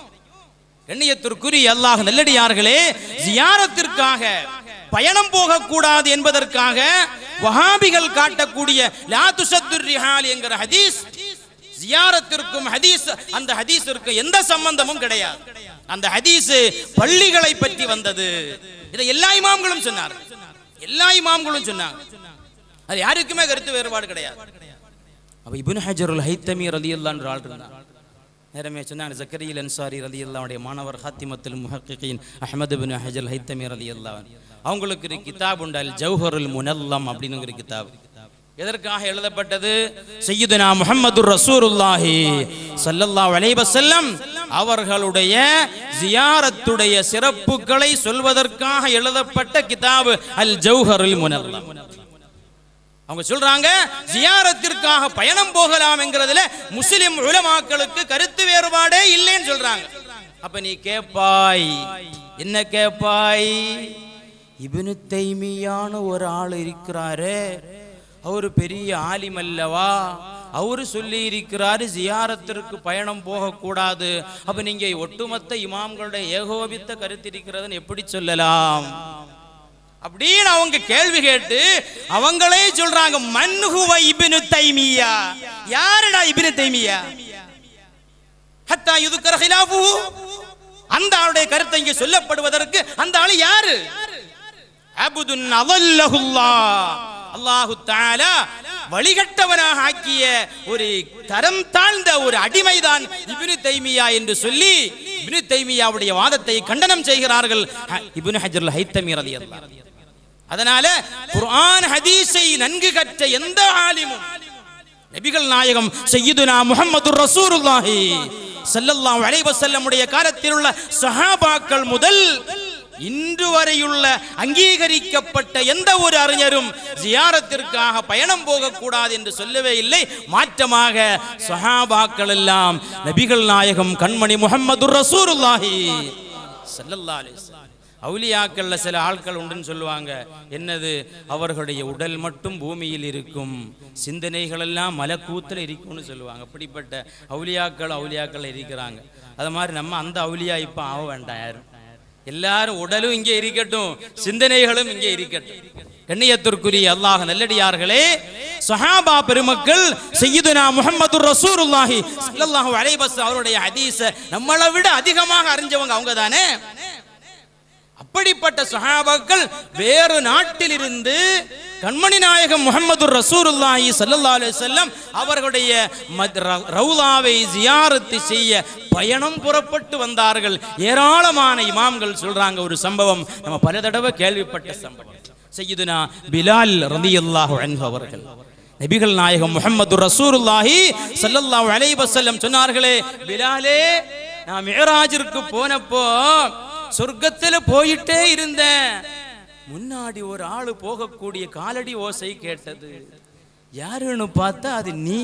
S1: கண்ணியத்திற்குரிய அல்லாஹ் நல்லடியார்களே, ஜியாரத்திற்காக பயணம் போகக்கூடாது என்பதற்காக வஹாபிகள் காட்டக்கூடிய லா துஷத்துர் ரிஹால் என்கிற ஹதீஸ் ஜியாரத்திற்கும் அந்த ஹதீஸிற்கும் எந்த சம்பந்தமும் கிடையாது. அந்த ஹதீஸ் பள்ளிகளை பற்றி வந்தது. இதை எல்லா இமாம்களும் சொன்னார். எல்லா இமாம்களும் சொன்னாங்க. அது யாருக்குமே கருத்து வேறுபாடு கிடையாது. அப்ப இப்னு ஹஜருல் ஹைத்தமி ரலியல்லாஹு அன்ஹு ஆள் இருந்தார். நேரமே சொன்னாங்க, ஜக்கரியா அன்சாரி ரலியல்லாஹுடைய மாணவர் ஹாத்திமத்துல் முஹக்கிகீன் அஹ்மத் இப்னு ஹஜருல் ஹைத்தமி ரலியல்லாஹு அன்ஹு, அவங்களுக்கு ஒரு கிதாப் உண்டு, அல் ஜௌஹருல் முனல்லம் அப்படின்னு ஒரு கிதாப். எதற்காக எழுதப்பட்டது? சய்யிதுனா முஹம்மதுர் ரசூலுல்லாஹி ஸல்லல்லாஹு அலைஹி வஸல்லம் அவர்களுடைய ஜியாரத்துடைய சிறப்புகளை சொல்வதற்காக எழுதப்பட்ட கிதாப் அல் ஜௌஹருல் முனல்லம். அவங்க சொல்றாங்க, ஜியாரத்திற்காக பயணம் போகலாம் என்கிறதுல முஸ்லிம் உலமாக்களுக்கு கருத்து வேறுபாடே இல்லைன்னு சொல்றாங்க. அப்ப நீ கேட்பாய், என்ன கேட்பாய்? இப்னு தைமியான ஒரு ஆள் இருக்கிறாரே, அவரு பெரிய ஆலிம் அல்லவா, அவரு சொல்லி இருக்கிறாரு ஜியாரத்திற்கு பயணம் போகக்கூடாது. அப்ப நீங்க ஒட்டுமொத்த இமாம்களுடைய ஏகோபித்த கருத்து இருக்கிறதுன்னு எப்படி சொல்லலாம் அப்படின்னு அவங்க கேள்வி கேட்டு அவங்களே சொல்றாங்க, மன்ஹுவ இப்னு தைமியா,
S2: யாரடா இப்னு தைமியா? ஹத்தா யுذكر خلافه, அந்த ஆளுடைய கருத்து இங்கே சொல்லப்படுவதற்கு அந்த ஆளு யாரு? அபுதுன் அலல்லஹுல்லாஹ், அல்லாஹ் தஆலா வழிகட்டவனாக ஆக்கிய ஒரு தரம் தாழ்ந்த ஒரு அடிமைதான் இப்னு தைமியா என்று சொல்லி இப்னு தைமியாவுடைய வாதத்தை கண்டனம் செய்கிறார்கள் இப்னு ஹஜர் அல் ஹைத்தமி ரலியல்லாஹு அன்ஹு. அதனால குர்ஆன் ஹதீஸை நன்கு கற்ற எந்த ஆலிமும் நபிகள் நாயகம் சய்யிதுனா முஹம்மதுர் ரசூலுல்லாஹி ஸல்லல்லாஹு அலைஹி வஸல்லம் உடைய காலத்தில் உள்ள சஹாபாக்கள் முதல் இன்று வரையுள்ள அங்கீகரிக்கப்பட்ட எந்த ஒரு அறிஞரும் ஜியாரத்திற்காக பயணம் போகக்கூடாது என்று சொல்லவே இல்லை. மாற்றமாக சஹாபாக்கள் எல்லாம் நபிகள் நாயகம் கண்மணி முஹம்மதுர் ரசூலுல்லாஹி ஸல்லல்லாஹு அலைஹி வஸல்லம். அவுலியாக்கள்ல சில ஆட்கள் உண்டுன்னு சொல்லுவாங்க. என்னது? அவர்களுடைய உடல் மட்டும் பூமியில் இருக்கும், சிந்தனைகள் எல்லாம் மலக்கூத்துல இருக்கும்னு சொல்லுவாங்க. அப்படிப்பட்ட அவுலியாக்கள் இருக்கிறாங்க. அது மாதிரி நம்ம அந்த அவுலியா இப்ப ஆக வேண்டாம். யாரும் எல்லாரும் உடலும் இங்கே இருக்கட்டும், சிந்தனைகளும் இங்கே இருக்கட்டும். கண்ணியத்திற்குரிய அல்லாஹ் நல்லடியார்களே, சஹாபா பெருமக்கள் சய்யிதுனா முஹம்மதுர் ரசூலுல்லாஹி ஸல்லல்லாஹு அலைஹி வஸல்லம் அவருடைய ஹதீஸ நம்மளை விட அதிகமாக அறிஞ்சவங்க அவங்க தானே. அப்படிப்பட்ட சஹாபாக்கள் வேறு நாட்டில் இருந்து கண்மணி நாயகம் முஹம்மதுர் ரசூலுல்லாஹி ஸல்லல்லாஹு அலைஹி வஸல்லம் அவர்களுடைய ரவுலாவை ஜியாரத் செய்ய பயணம் புறப்பட்டு வந்தார்கள். ஏராளமான இமாம்கள் சொல்றாங்க. ஒரு சம்பவம் நம்ம பல தடவை கேள்விப்பட்ட சம்பவம். சய்யிதுனா பிலால் ரலியல்லாஹு அன்ஹு அவர்கள் நபிகள் நாயகம் முஹம்மதுர் ரசூலுல்லாஹி ஸல்லல்லாஹு அலைஹி வஸல்லம் சொன்னார்களே, பிலாலே, நான் மிஅராஜிற்கு போனப்போ சொர்க்கத்துல போயிட்டே இருந்தேன், முன்னாடி ஒரு ஆளு போகக்கூடிய காலடி ஓசை கேட்டது. யாருன்னு பார்த்தா அது நீ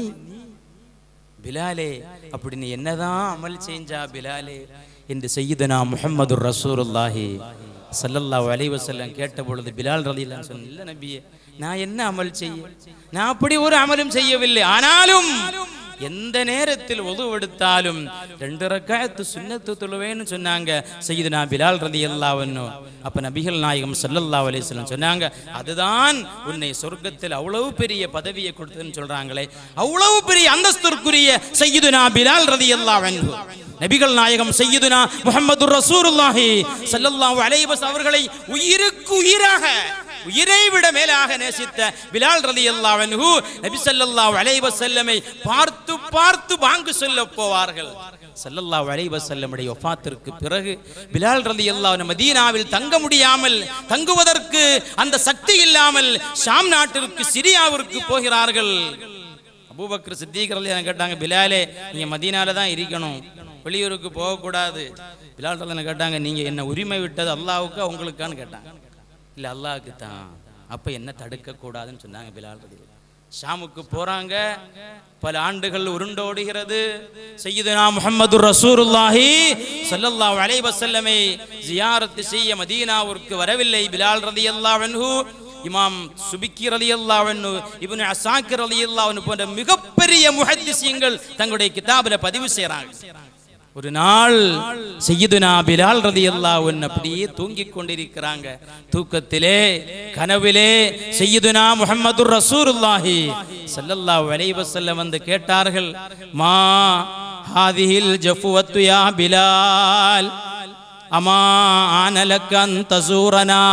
S2: பிலாலே. அப்படி நீ என்னதான் அமல் செஞ்சா பிலாலே என்று சய்யிதுனா முஹம்மதுர் ரசூலுல்லாஹி ஸல்லல்லாஹு அலைஹி வஸல்லம் கேட்ட பொழுது பிலால் ரலியல்லாஹு அன்ஹு சொன்னார், இல்ல நபியே, நான் என்ன அமல் செய்ய, நான் அப்படி ஒரு அமலும் செய்யவில்லை. ஆனாலும் எந்த நேரத்தில் ஒது எடுத்தாலும் 2 ரக்காயத்து சுன்னத்து தொழுவேன்னு சொன்னாங்க சய்யிதுனா பிலால் ரலியல்லாஹு அன்ஹு. அப்ப நபிகள் நாயகம் ஸல்லல்லாஹு அலைஹி வஸல்லம் சொன்னாங்க, அதுதான் உன்னை சொர்க்கத்தில் அவ்வளவு பெரிய பதவியை கொடுத்ததுன்னு சொல்றாங்களே, அவ்வளவு பெரிய அந்தஸ்திற்குரிய சய்யிதுனா பிலால் ரலியல்லாஹு அன்ஹு நபிகள் நாயகம் சய்யிதுனா முஹம்மதுர் ரசூலுல்லாஹி ஸல்லல்லாஹு அலைஹி வஸல்லம் அவர்களை உயிருக்கு உயிராக, உயிரை விட மேலாக நேசித்த பிலால் ரலியல்லாஹு அன்ஹு நபி ஸல்லல்லாஹு அலைஹி வஸல்லமை பார்த்து பார்த்து பாங்கு சொல்ல போவார்கள். ஸல்லல்லாஹு அலைஹி வஸல்லமுடைய வஃபாத்திற்கு பிறகு பிலால் ரலியல்லாஹு அன்ஹு மதீனாவில் தங்க முடியாமல், தங்குவதற்கு அந்த சக்தி இல்லாமல் ஷாம் நாட்டிற்கு சிரியாவிற்கு போகிறார்கள். அபூபக்கர் சித்தீக் ரலியல்லாஹு கேட்டாங்க, பிலாலே, நீங்க மதீனால தான் இருக்கணும், வெளியூருக்கு போகக்கூடாது. பிலால் ரலியல்லாஹு கேட்டாங்க, நீங்க என்ன உரிமை விட்டது அல்லாஹ்வுக்கா உங்களுக்கான்னு கேட்டாங்க. இல்ல, அல்லாஹ்வுக்கு தான். அப்ப என்ன தடுக்க கூடாதுன்னு சொன்னாங்க பிலால் ரலியல்லாஹு. ஷாமுக்கு போறாங்க. பல ஆண்டுகள் உருண்டோடுகிறது. சய்யிதுனா முஹம்மதுர் ரசூலுல்லாஹி ஸல்லல்லாஹு அலைஹி வஸல்லமை ஜியாரத் செய்ய மதீனாவிற்கு வரவில்லை பிலால் ரலியல்லாஹு அன்ஹு. இமாம் சுபிக்கி ரலியல்லாஹு அன்ஹு, இப்னு அஸாக்கிர் ரலியல்லாஹு அன்ஹு போன்ற மிகப்பெரிய முஹத்திஸீன்கள் தங்களுடைய கிதாபில பதிவு செய்றாங்க. ஒரு நாள் சய்யிதுனா பிலால் ரலியல்லாஹு அன்ஹு அப்படியே தூங்கிக் கொண்டிருக்கிறாங்க. தூக்கத்திலே, கனவிலே சய்யிதுனா முஹம்மதுர் ரசூலுல்லாஹி ஸல்லல்லாஹு அலைஹி வஸல்லம் வந்து கேட்டார்கள், மா ஹாதிஹில் ஜஃபுவத்து யா பிலால் அமா ஆனலக அன் தஸூரனா.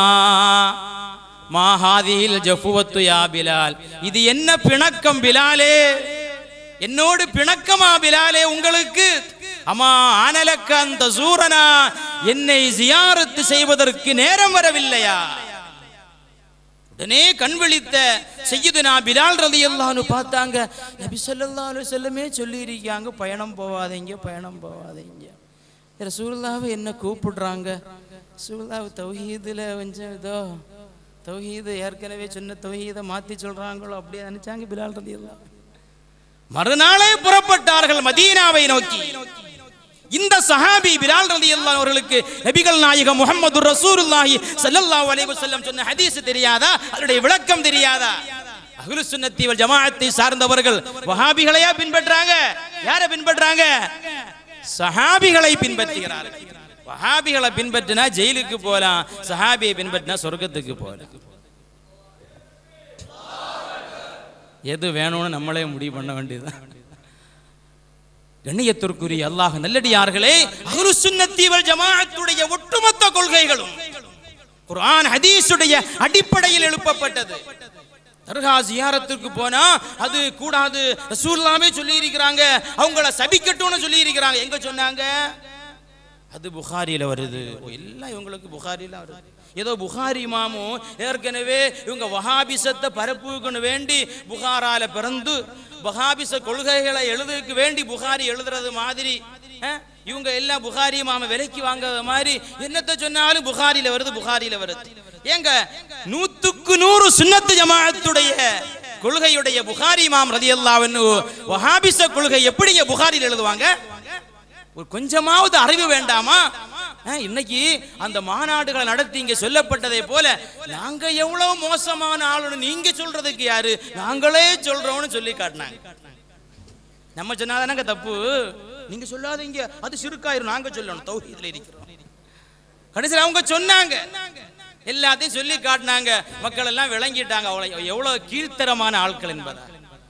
S2: மா ஹாதிஹில் ஜஃபுவத்து யா பிலால், இது என்ன பிணக்கம் பிலாலே, என்னோடு பிணக்கமா பிலாலே உங்களுக்கு? அமா ஆனலக்க அந்த சூரனா, என்னை ஜியாரத் செய்வதற்கு நேரம் வரவில்லையா? உடனே கண் விழித்த சய்யிதுனா பிலால் ரலியல்லாஹு அன்ஹு பார்த்தாங்க, நபி ஸல்லல்லாஹு அலைஹி வஸல்லமே சொல்லி இருக்காங்க பயணம் போவாதீங்க, பயணம் போவாதீங்க. ரசூலுல்லாஹ் என்ன கூப்பிடுறாங்க. ரசூலுல்லாஹ் தௌஹீதுல கொஞ்சம் ஏதோ தௌஹீது ஏற்கனவே சொன்ன தௌஹீதை மாத்தி சொல்றாங்களோ அப்படியே நினைச்சாங்க பிலால் ரலியல்லாஹு. மறுநாளே புறப்பட்டார்கள் மதீனாவை நோக்கி. இந்த சஹாபி பிலால் ரலியல்லாஹு அவர்களுக்கு நபிகள் நாயகம் முஹம்மதுர் ரசூலுல்லாஹி ஸல்லல்லாஹு அலைஹி வஸல்லம் சொன்ன ஹதீஸ் தெரியாதா? அதனுடைய விளக்கம் தெரியாதா? அஹ்லுஸ் சுன்னத்தி வல் ஜமாஅத்தை சார்ந்தவர்கள் வஹாபிகளையா பின்பற்றாங்க? யாரை பின்பற்றாங்க? சஹாபிகளை பின்பற்றுகிறார்கள். வஹாபிகளை பின்பற்றினா ஜெயிலுக்கு போலாம், சஹாபியை பின்பற்றினா சொர்க்கத்துக்கு போலாம். எது வேணும்னு நம்மளே முடிவு பண்ண வேண்டியதுதான். கண்ணியத்திற்குரிய அல்லாஹ் நல்லடியார்களே, அஹ்லுஸ் சுன்னத்தி வல் ஜமாஅத்துடைய ஒட்டுமொத்த கொள்கைகளும் குர்ஆன் ஹதீஸுடைய அடிப்படையில் எழுப்பப்பட்டது. தர்கா ஜியாரத்துக்கு போனா அது கூடாது, ரசூலுல்லாஹ்வே சொல்லி இருக்கிறாங்க, அவங்கள சபிக்கட்டும்னு சொல்லி இருக்கிறாங்க. எங்க சொன்னாங்க? அது புகாரியில வருது. எல்லாம் இவங்களுக்கு புகாரியில வருது. ஏதோ புகாரி இமாமும் ஏற்கனவே இவங்க வஹாபிசத்தை பரப்புக்குன்னு வேண்டி புகாரால பிறந்து வஹாபிச கொள்கைகளை எழுதுக்கு வேண்டி புகாரி எழுதுறது மாதிரி இவங்க எல்லாம் புகாரி இமாம விலைக்கு வாங்காத மாதிரி என்னத்தை சொன்னாலும் புகாரியில வருது, புகாரியில வருது. ஏங்க 100க்கு 100 சுன்னத்து ஜமாஅத்துடைய கொள்கையுடைய புகாரி இமாம் ரலியல்லாஹு அன்ஹு வஹாபிச கொள்கை எப்படிங்க புகாரியில் எழுதுவாங்க? ஒரு கொஞ்சமாவது அறிவு வேண்டாமா? இன்னைக்கு அந்த மாநாடுகளை நடத்தி இங்க சொல்லப்பட்டதை போல நாங்க எவ்வளவு மோசமான ஆளுன்னு நீங்க சொல்றதுக்கு யாரு? நாங்களே சொல்றோம்னு சொல்லி காட்டினாங்க. நம்ம சொன்னாதானங்க தப்பு, நீங்க சொல்லாதீங்க அது சிறுக்காயிரும், நாங்க சொல்லணும், தௌஹீதுல இருக்கிறோம். கடைசியில் அவங்க சொன்னாங்க, எல்லாத்தையும் சொல்லி காட்டினாங்க, மக்கள் எல்லாம் விளங்கிட்டாங்க எவ்வளவு கீழ்த்தரமான ஆட்கள் என்பதை.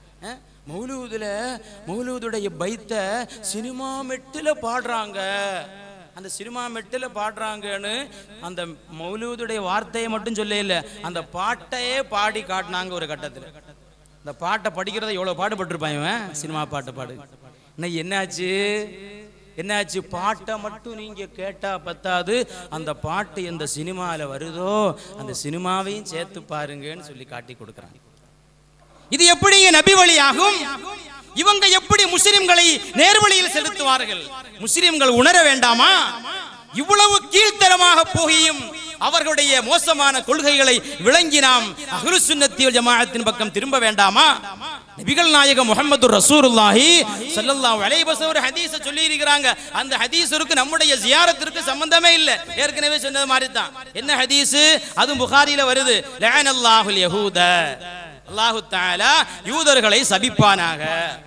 S2: மௌலூதுடைய பைத்த சினிமா மெட்டில பாடுறாங்க. அந்த சினிமா மெட்டில பாடுறாங்கன்னு அந்த மௌலூதுடைய வார்த்தையை மட்டும் சொல்ல இல்லை, அந்த பாட்டையே பாடி காட்டினாங்க ஒரு கட்டத்தில். அந்த பாட்டை படிக்கிறத எவ்வளவு பாடுபட்டிருப்பாங்க, சினிமா பாட்டை பாடு. இன்னைக்கு என்னாச்சு? பாட்டை மட்டும் நீங்க கேட்டா பத்தாது, அந்த பாட்டு எந்த சினிமால வருதோ அந்த சினிமாவையும் சேர்த்து பாருங்கன்னு சொல்லி காட்டி கொடுக்குறாங்க. இது எப்படி நபி வழியாகும்? இவங்க எப்படி முஸ்லிம்களை நேர்வழியில் செலுத்துவார்கள்? முஸ்லிம்கள் உணர வேண்டாமா? இவ்வளவு கீழ்த்தரமாக போகியும் அவர்களுடைய மோசமான கொள்கைகளை விளங்கி நாம் அஹ்லுஸ் சுன்னத்தி வல் ஜமாஅத்தின் பக்கம் திரும்ப வேண்டாமா? நபிகள் நாயகம் முஹம்மது ரசூலுல்லாஹி ஸல்லல்லாஹு அலைஹி வஸல்லம் ஒரு ஹதீஸ சொல்லி இருக்கிறாங்க. அந்த ஹதீஸருக்கு நம்முடைய ஜியாரத்திற்கு சம்பந்தமே இல்லை. ஏற்கனவே சொன்னது மாதிரி தான். என்ன ஹதீஸ்? அது புகாரியில வருது. லஅனல்லாஹுல் யஹூத, அல்லாஹு தஆலா யூதர்களை சபிப்பானாக,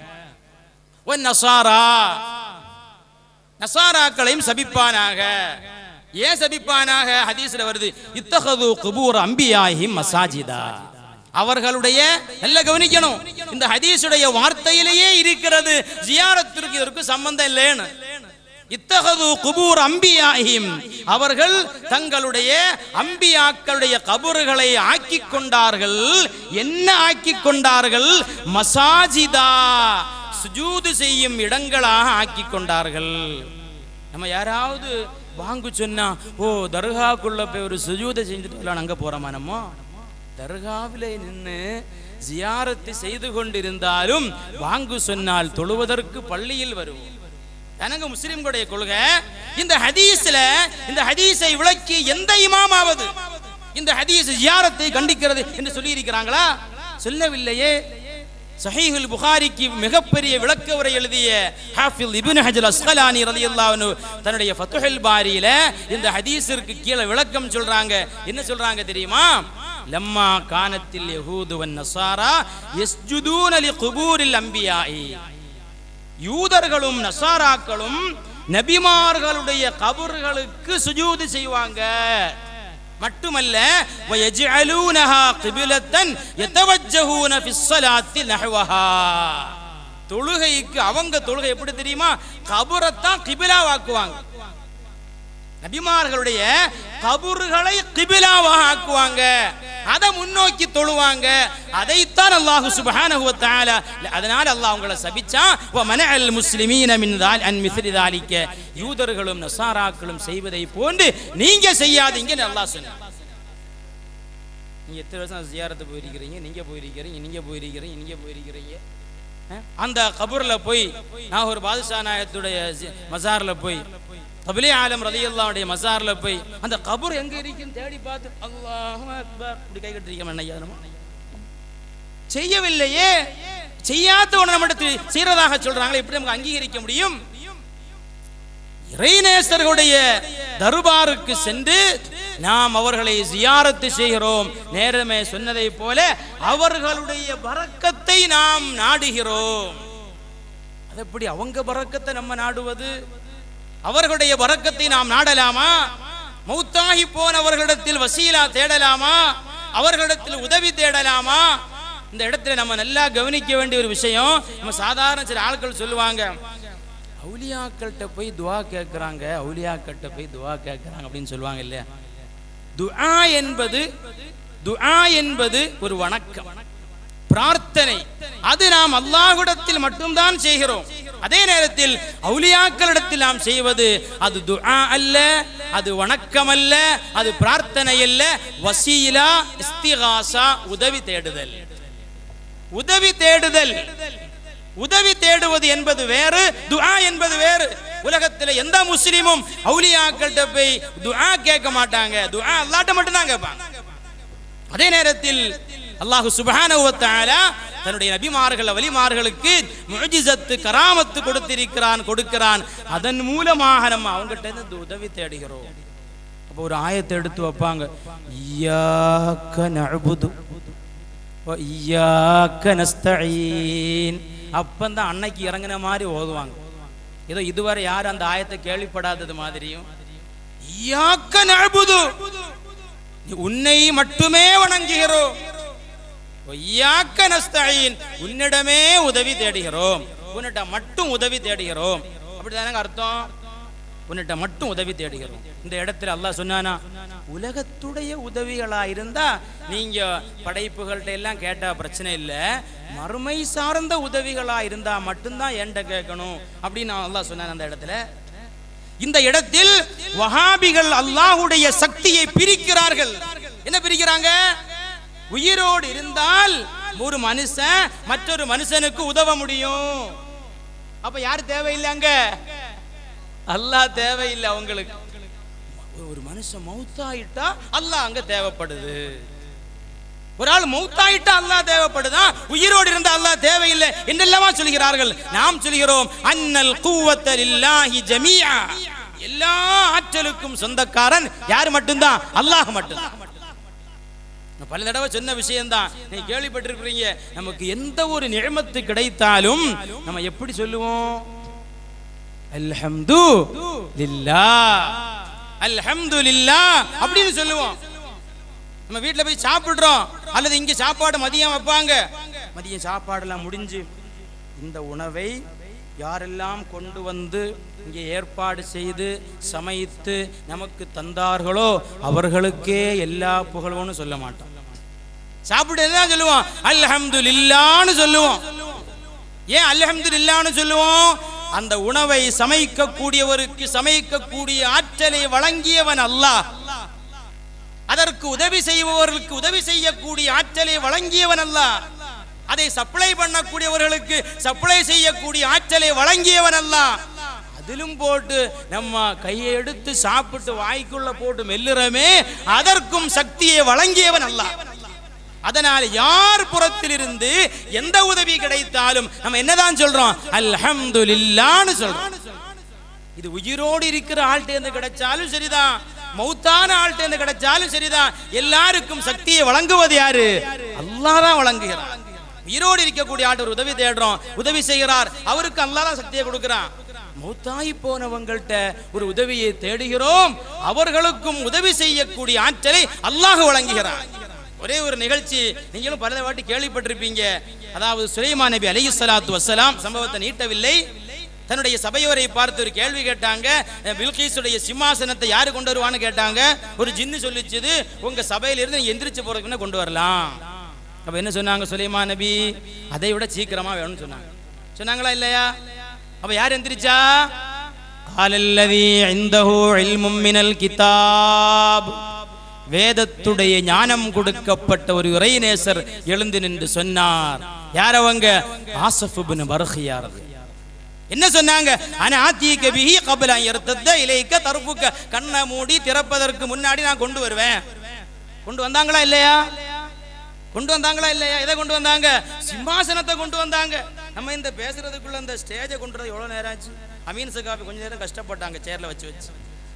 S2: நசாராக்களையும் சபிப்பானாக. ஏன் சபிப்பானாக? ஹதீஸ்ல வருது, இத்தஹது குபூர் அம்பியாஹிம் மசாஜிதா. அவர்களுடைய, நல்ல கவனிக்கணும், இந்த ஹதீஸுடைய வார்த்தையிலேயே இருக்கிறது ஜியாரத்திற்கு இதற்கு சம்பந்தம் இல்லைன்னு. இத்தஹது குபூர் அம்பியாஹிம், அவர்கள் தங்களுடைய அம்பியாக்களுடைய கபறுகளை ஆக்கிக் கொண்டார்கள். என்ன ஆக்கிக் கொண்டார்கள்? மசாஜிதா, சுஜூது செய்யும் இடங்களாக ஆக்கிக் கொண்டார்கள். நம்ம யாராவது வாங்கு சொன்னா, ஓ தர்காக்குள்ள போய் ஒரு சுஜூதை செஞ்சுட்டு அங்க போறோமா? நம்ம தர்காவிலே நின்று ஜியாரத்து செய்து கொண்டிருந்தாலும் வாங்கு சொன்னால் தொழுவதற்கு பள்ளியில் வருவோம். எனக்கு முஸ்லிம்களுடைய கொள்கை. இந்த ஹதீஸ்ல, இந்த ஹதீஸை விளக்கி எந்த இமாமாவது இந்த ஹதீஸ் ஜியாரத்தை கண்டிக்கிறது என்று சொல்லி இருக்கிறாங்களா? சொல்லவில்லையே. சஹீஹுல் புகாரிக்கு மிகப்பெரிய விளக்க உரை எழுதிய ஹாஃபிஸ் இப்னு ஹஜர் அஸ்கலானி ரலியல்லாஹு அன்ஹு தன்னுடைய ஃபத்ஹுல் பாரியில இந்த ஹதீஸிற்கு கீழே விளக்கம் சொல்றாங்க. என்ன சொல்றாங்க தெரியுமா? லம்மா கானத்தில் யஹூது வன் நஸாரா யஸ்ஜுதூன லிகுபூரில் அன்பியாஇ, யூதர்களும் நஸாராக்களும் நபிமார்களுடைய கபர்களுக்கு சுஜூது செய்வாங்க. மட்டுமல்ல, வயஜஅலூனஹா கிப்லத்தன் யதவஜ்ஜஹூன ஃபிஸ்ஸலாத்தி நஹ்வஹா, தொழுகைக்கு அவங்க தொழுகை எப்படி தெரியுமா? கபரத்தான் கிபிலாவாக்குவாங்க. நபிமார்களுடைய கபறுகளை கிபிலாவாக ஆக்குவாங்க, அதை முன்னோக்கி தொழுவாங்க. அதைத்தான் அல்லாஹ் சுப்ஹானஹு வ தஆலா, அதனால அல்லாஹ் உங்களை சபிச்சான். வ மனஅல் முஸ்லிமீன மின் மிஸ்லி தாலிக, யூதர்களும் நஸாராக்களும் செய்வதை போன்று நீங்க செய்யாதீங்கன்னு அல்லாஹ் சொன்னான். நீங்க எத்தனை வருஷம் ஜியாரத்து போயிருக்கிறீங்க? நீங்க போயிருக்கிறீங்க. அந்த கபூர்ல போய், நான் ஒரு பாதுஷா நாயகத்துடைய மஸார்ல போய், கபிலே ஆலம் ரலியல்லாஹுடைய மஸார்ல போய் அந்த கபர் எங்க இருக்குன்னு தேடி பார்த்து அல்லாஹு அக்பர் இப்படி கை கட்டிருக்கோம். செய்யவில்லையே. செய்யாத ஒன்று நம்மிடத்து செய்யறதாக சொல்றாங்களே, எப்படி நமக்கு அங்கீகரிக்க முடியும்? இறைநேசர்களுடைய தர்பாருக்கு சென்று நாம் அவர்களை ஜியாரத்து செய்கிறோம். நேரமே சொன்னதை போல அவர்களுடைய பரக்கத்தை நாம் நாடுகிறோம். அது எப்படி அவங்க பரக்கத்தை நம்ம நாடுவது? அவர்களுடைய பரக்கத்தை நாம் நாடலாமா? மௌத்தாகி போனவர்களிடத்தில் வசீலா தேடலாமா? அவர்களிடத்தில் உதவி தேடலாமா? இந்த இடத்துல நம்ம நல்லா கவனிக்க வேண்டிய ஒரு விஷயம், நம்ம சாதாரண சில ஆட்கள் சொல்லுவாங்க, அவுலியாக்கள்கிட்ட போய் துஆ கேட்குறாங்க, அவுலியாக்கள்கிட்ட போய் துஆ கேட்குறாங்க அப்படின்னு சொல்லுவாங்க இல்லையா. துஆ என்பது ஒரு வணக்கம், பிரார்த்தனை. அது நாம் அல்லாஹ்விடத்தில் மட்டும்தான் செய்கிறோம். அதே நேரத்தில் அவுலியாக்களிடத்தில் நாம் செய்வது அது துஆ அல்ல, அது வணக்கம் அல்ல, அது பிரார்த்தனை அல்ல. வசீலா, இஸ்திகாசா, உதவி தேடுதல். உதவி தேடுவது என்பது வேறு, துஆ என்பது வேறு. உலகத்தில் எந்த முஸ்லிமும் அவுலியாக்கள்கிட்ட போய் துஆ கேட்க மாட்டாங்க, துஆ அல்லாஹ்ட்ட மட்டும் தான் கேட்பாங்க. அதே நேரத்தில் அல்லாஹ் சுப்ஹானஹு வ தஆலா தன்னுடைய நபிமார்கள் வலிமார்களுக்கு முஅஜிஸத்து கராமத்து கொடுக்கிறான். அதன் மூலமாக நம்ம அவங்ககிட்ட இருந்து உதவி தேடுகிறோம். அப்போ ஒரு ஆயத்தை எடுத்து வைப்பாங்க, இய்யாக நஅபுது வ இய்யாக நஸ்தஈன். அப்பந்தான் அன்னைக்கு இறங்கின மாதிரி ஓதுவாங்க. ஏதோ இதுவரை யாரும் அந்த ஆயத்தை கேள்விப்படாதது மாதிரியும், இய்யாக நஅபுது, உன்னை மட்டுமே வணங்குகிறோம், இய்யாக நஸ்தஈன், உன்னிடமே உதவி தேடுகிறோம், உன்னிட்ட மட்டும் உதவி தேடுகிறோம். அப்படிதானங்க அர்த்தம், உன்னிட்ட மட்டும் உதவி தேடுகிறோம். இந்த இடத்துல அல்லாஹ் சொன்னானா, உலகத்துடைய உதவிகளா இருந்தா நீங்க படைப்புகள்கிட்ட எல்லாம் கேட்டா பிரச்சனை இல்லை, மறுமை சார்ந்த உதவிகளா இருந்தா மட்டும்தான் என்கிட்ட கேட்கணும் அப்படின்னு அல்லாஹ் சொன்னான். அந்த இடத்துல இந்த இடத்தில் வஹாபிகள் அல்லாஹ்வுடைய சக்தியை பிரிக்கிறார்கள். என்ன பிரிக்கிறாங்க? உயிரோடு இருந்தால் ஒரு மனுஷன் மற்றொரு மனுஷனுக்கு உதவ முடியும். அப்ப யார் தேவையில்லை? அங்க அல்லாஹ் தேவையில்லை அவங்களுக்கு. ஒரு மனுஷன் மௌத்தாயிட்டா அல்லாஹ் அங்க தேவைப்படுது. ஒரு ஆள் மௌத்தாயிட்டா அல்லாஹ் தேவைப்படுதா, உயிரோடு இருந்தா அல்லாஹ் தேவையில்லை என்றெல்லாம் சொல்கிறார்கள். நாம் சொல்கிறோம், அன்னல் குவத்த லில்லாஹி ஜமீஆ, எல்லா ஆற்றலுக்கும் சொந்தக்காரன் யார் மட்டும்தான்? அல்லாஹ் மட்டும்தான். பல தடவை சொன்ன விஷயம்தான், நீங்க கேள்விப்பட்டிருக்கிறீங்க. நமக்கு எந்த ஒரு நிஅமத்து கிடைத்தாலும் நம்ம எப்படி சொல்லுவோம்? அல்ஹம்துலில்லாஹ், அல்ஹம்துலில்லாஹ் அப்படின்னு சொல்லுவோம். நம்ம வீட்டில் போய் சாப்பிடுறோம், அல்லது இங்கே சாப்பாடு மதியம் வைப்பாங்க, மதியம் சாப்பாடெல்லாம் முடிஞ்சு இந்த உணவை யாரெல்லாம் கொண்டு வந்து இங்கே ஏற்பாடு செய்து சமைத்து நமக்கு தந்தார்களோ அவர்களுக்கே எல்லா புகழும்னு சொல்ல மாட்டோம். சாப்பிட்டு என்ன சொல்லுவோம்? அல்ஹம்துலில்லாஹ்னு சொல்லுவோம். ஏன் அல்ஹம்துலில்லாஹ்னு சொல்லுவோம்? அந்த உணவை சமைக்கக்கூடியவருக்கு சமைக்கக்கூடிய ஆற்றலை வழங்கியவன் அல்லாஹ், அதற்கு உதவி செய்பவர்களுக்கு உதவி செய்யக்கூடிய ஆற்றலை வழங்கியவன் அல்லாஹ், அதை சப்ளை பண்ணக்கூடியவர்களுக்கு சப்ளை செய்யக்கூடிய ஆற்றலை வழங்கியவன் அல்லாஹ். அதிலும் போட்டு நம்ம கையை எடுத்து சாப்பிட்டு வாய்க்குள்ள போட்டு மெல்லுறமே, அதற்கும் சக்தியை வழங்கியவன் அல்லாஹ். அதனால் யார் புறத்திலிருந்து எந்த உதவி கிடைத்தாலும் நம்ம என்னதான் சொல்றோம்? அல்ஹம்துலில்லாஹ்னு சொல்றோம். இது உயிரோடு இருக்கிற ஆள்கிட்ட இருந்து கிடைச்சாலும் சரிதான், மௌத்தான ஆள்கிட்ட இருந்து கிடைச்சாலும் சரிதான், எல்லாருக்கும் சக்தியை வழங்குவது யாரு? அல்லாஹ் தான் வழங்குகிறார். உயிரோடு இருக்கக்கூடிய ஆள்கிட்ட ஒரு உதவி தேடுறோம், உதவி செய்கிறார், அவருக்கு அல்லாஹ் தான் சக்தியை கொடுக்கிறான். மௌத்தாய் போனவங்கள்ட்ட ஒரு உதவியை தேடுகிறோம், அவர்களுக்கும் உதவி செய்யக்கூடிய ஆற்றலை அல்லாஹ் வழங்குகிறார். ஒரே ஒரு நிகழ்ச்சி நீங்களும் பல வாட்டி கேள்விப்பட்டிருப்பீங்க. அதாவது சுலைமான் நபி அலைஹிஸ்ஸலாத்து வஸ்ஸலாம் சம்பவத்தை நீட்டவில்லை, தன்னுடைய சபையோரை பார்த்து ஒரு கேள்வி கேட்டாங்க. பில்கீஸுடைய சிம்மாசனத்தை யாரு கொண்டு வருவான்னு கேட்டாங்க. ஒரு ஜின்னு சொல்லிச்சுது, உங்க சபையிலிருந்து நீங்க எந்திரிச்சு போறதுக்கு கொண்டு வரலாம். அப்ப என்ன சொன்னாங்க சுலைமான் நபி? அதை விட சீக்கிரமா வேணும்னு சொன்னாங்க. சொன்னாங்களா இல்லையா? அப்ப யார் எந்திரிச்சா? காலல்லதி இந்தஹு இல்மும் மினல் கிதாப், வேதத்துடைய ஞானம் கொடுக்கப்பட்ட ஒரு இறைநேசர் எழுந்து நின்று சொன்னார். யார் அவங்க? ஆஸஃப் இப்னு பர்கியார். என்ன சொன்னாங்க? அன ஆதீக பிஹி கப்ல அன் யர்தத இலைக தர்ஃபுக, கண்ணை மூடி திறப்பதற்கு முன்னாடி நான் கொண்டு வருவேன். கொண்டு வந்தாங்களா இல்லையா? கொண்டு வந்தாங்களா இல்லையா? எதை கொண்டு வந்தாங்க? சிம்மாசனத்தை கொண்டு வந்தாங்க. நம்ம இந்த பேசுறதுக்குள்ள இந்த ஸ்டேஜை கொண்டு வரது எவ்வளவு நேரம் ஆச்சு? அமீன் சகாபி கொஞ்ச நேரம் கஷ்டப்பட்டாங்க சேர்ல வச்சு.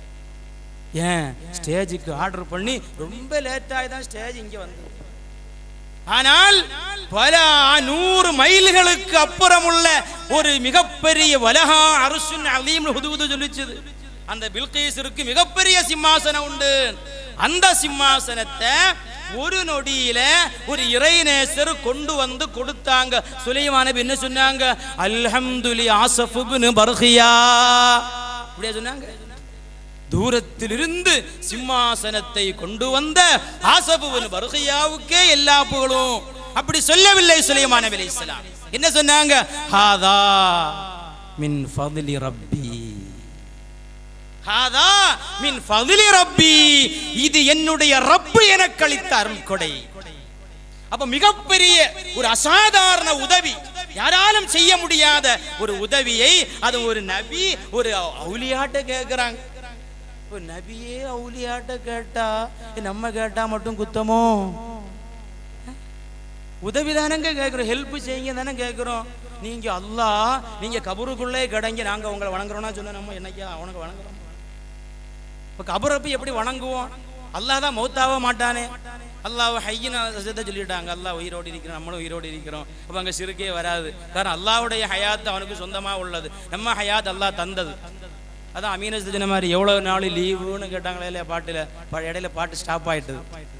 S2: ஏன் ஸ்டேஜுக்கு ஆர்டர் பண்ணி ரொம்ப லேட் ஆகிதான் ஸ்டேஜ் இங்க வந்தது. ஆனால் பல 100 மைல்களுக்கு அப்புறம் உள்ள ஒரு மிகப்பெரிய வலஹா அர்ஷுன் அலீம் ஹுதுஹுது சொல்லிச்சுது. அந்த பில்கீஸிற்கு மிகப்பெரிய சிம்மாசனம் உண்டு. அந்த சிம்மாசனத்தை ஒரு நொடியில ஒரு இறைநேசர் கொண்டு வந்து கொடுத்தாங்க. சுலைமான் நபி என்ன சொன்னாங்க? அல்ஹம்துலில்லாஹ் ஆஸஃப் இப்னு பர்கியா அப்படியே சொன்னாங்க. தூரத்திலிருந்து சிம்மாசனத்தை கொண்டு வந்த ஆஸஃப் இப்னு பர்கியாவுக்கே எல்லா புகழும். அப்படி சொல்லவில்லை சுலைமான் நபி அலைஹிஸ்ஸலாம். என்ன சொன்னாங்க? ஹாதா மின் ஃபضل ரப்பி, ஹாதா மின் ஃபضل ரப்பி, இது என்னுடைய ரப்பு எனக்கு அளித்த அருள்கொடை. அப்ப மிகப்பெரிய ஒரு அசாதாரண உதவி, யாராலும் செய்ய முடியாத ஒரு உதவியை அது ஒரு நபி ஒரு அவுலியாட்ட கேட்கிறாங்க. ஒரு நபியே அவுலியாட்ட கேட்டா நம்ம கேட்டா மட்டும் குத்தமோ? உதவி தானங்க கேட்கிறோம், ஹெல்ப் செய்யுங்க தானே கேட்கிறோம். நீங்க அல்லாஹ் நீங்க கபருக்குள்ளே கடங்க நாங்க உங்களை வணங்குறோம்னா சொன்ன நம்ம என்னையா அவனுக்கு வணங்குறோம்? இப்ப கபரப்ப எப்படி வணங்குவோம்? அல்லாஹ் தான் மௌத்தாவ மாட்டானே. அல்லாஹ் ஹையின சொல்லிட்டாங்க, அல்லாஹ் உயிரோடு இருக்கிறோம், நம்மளும் உயிரோடு இருக்கிறோம். அப்ப அங்க சிறுக்கே வராது. காரணம் அல்லாஹ்வுடைய ஹயாத் அவனுக்கு சொந்தமா உள்ளது, நம்ம ஹயாத் அல்லாஹ் தந்தது. அதான் அமீன சொன்ன மாதிரி எவ்வளவு நாள் லீவுன்னு கேட்டாங்களே இல்லையா பாட்டுல, இடையில பாட்டு ஸ்டாப் ஆயிட்டது.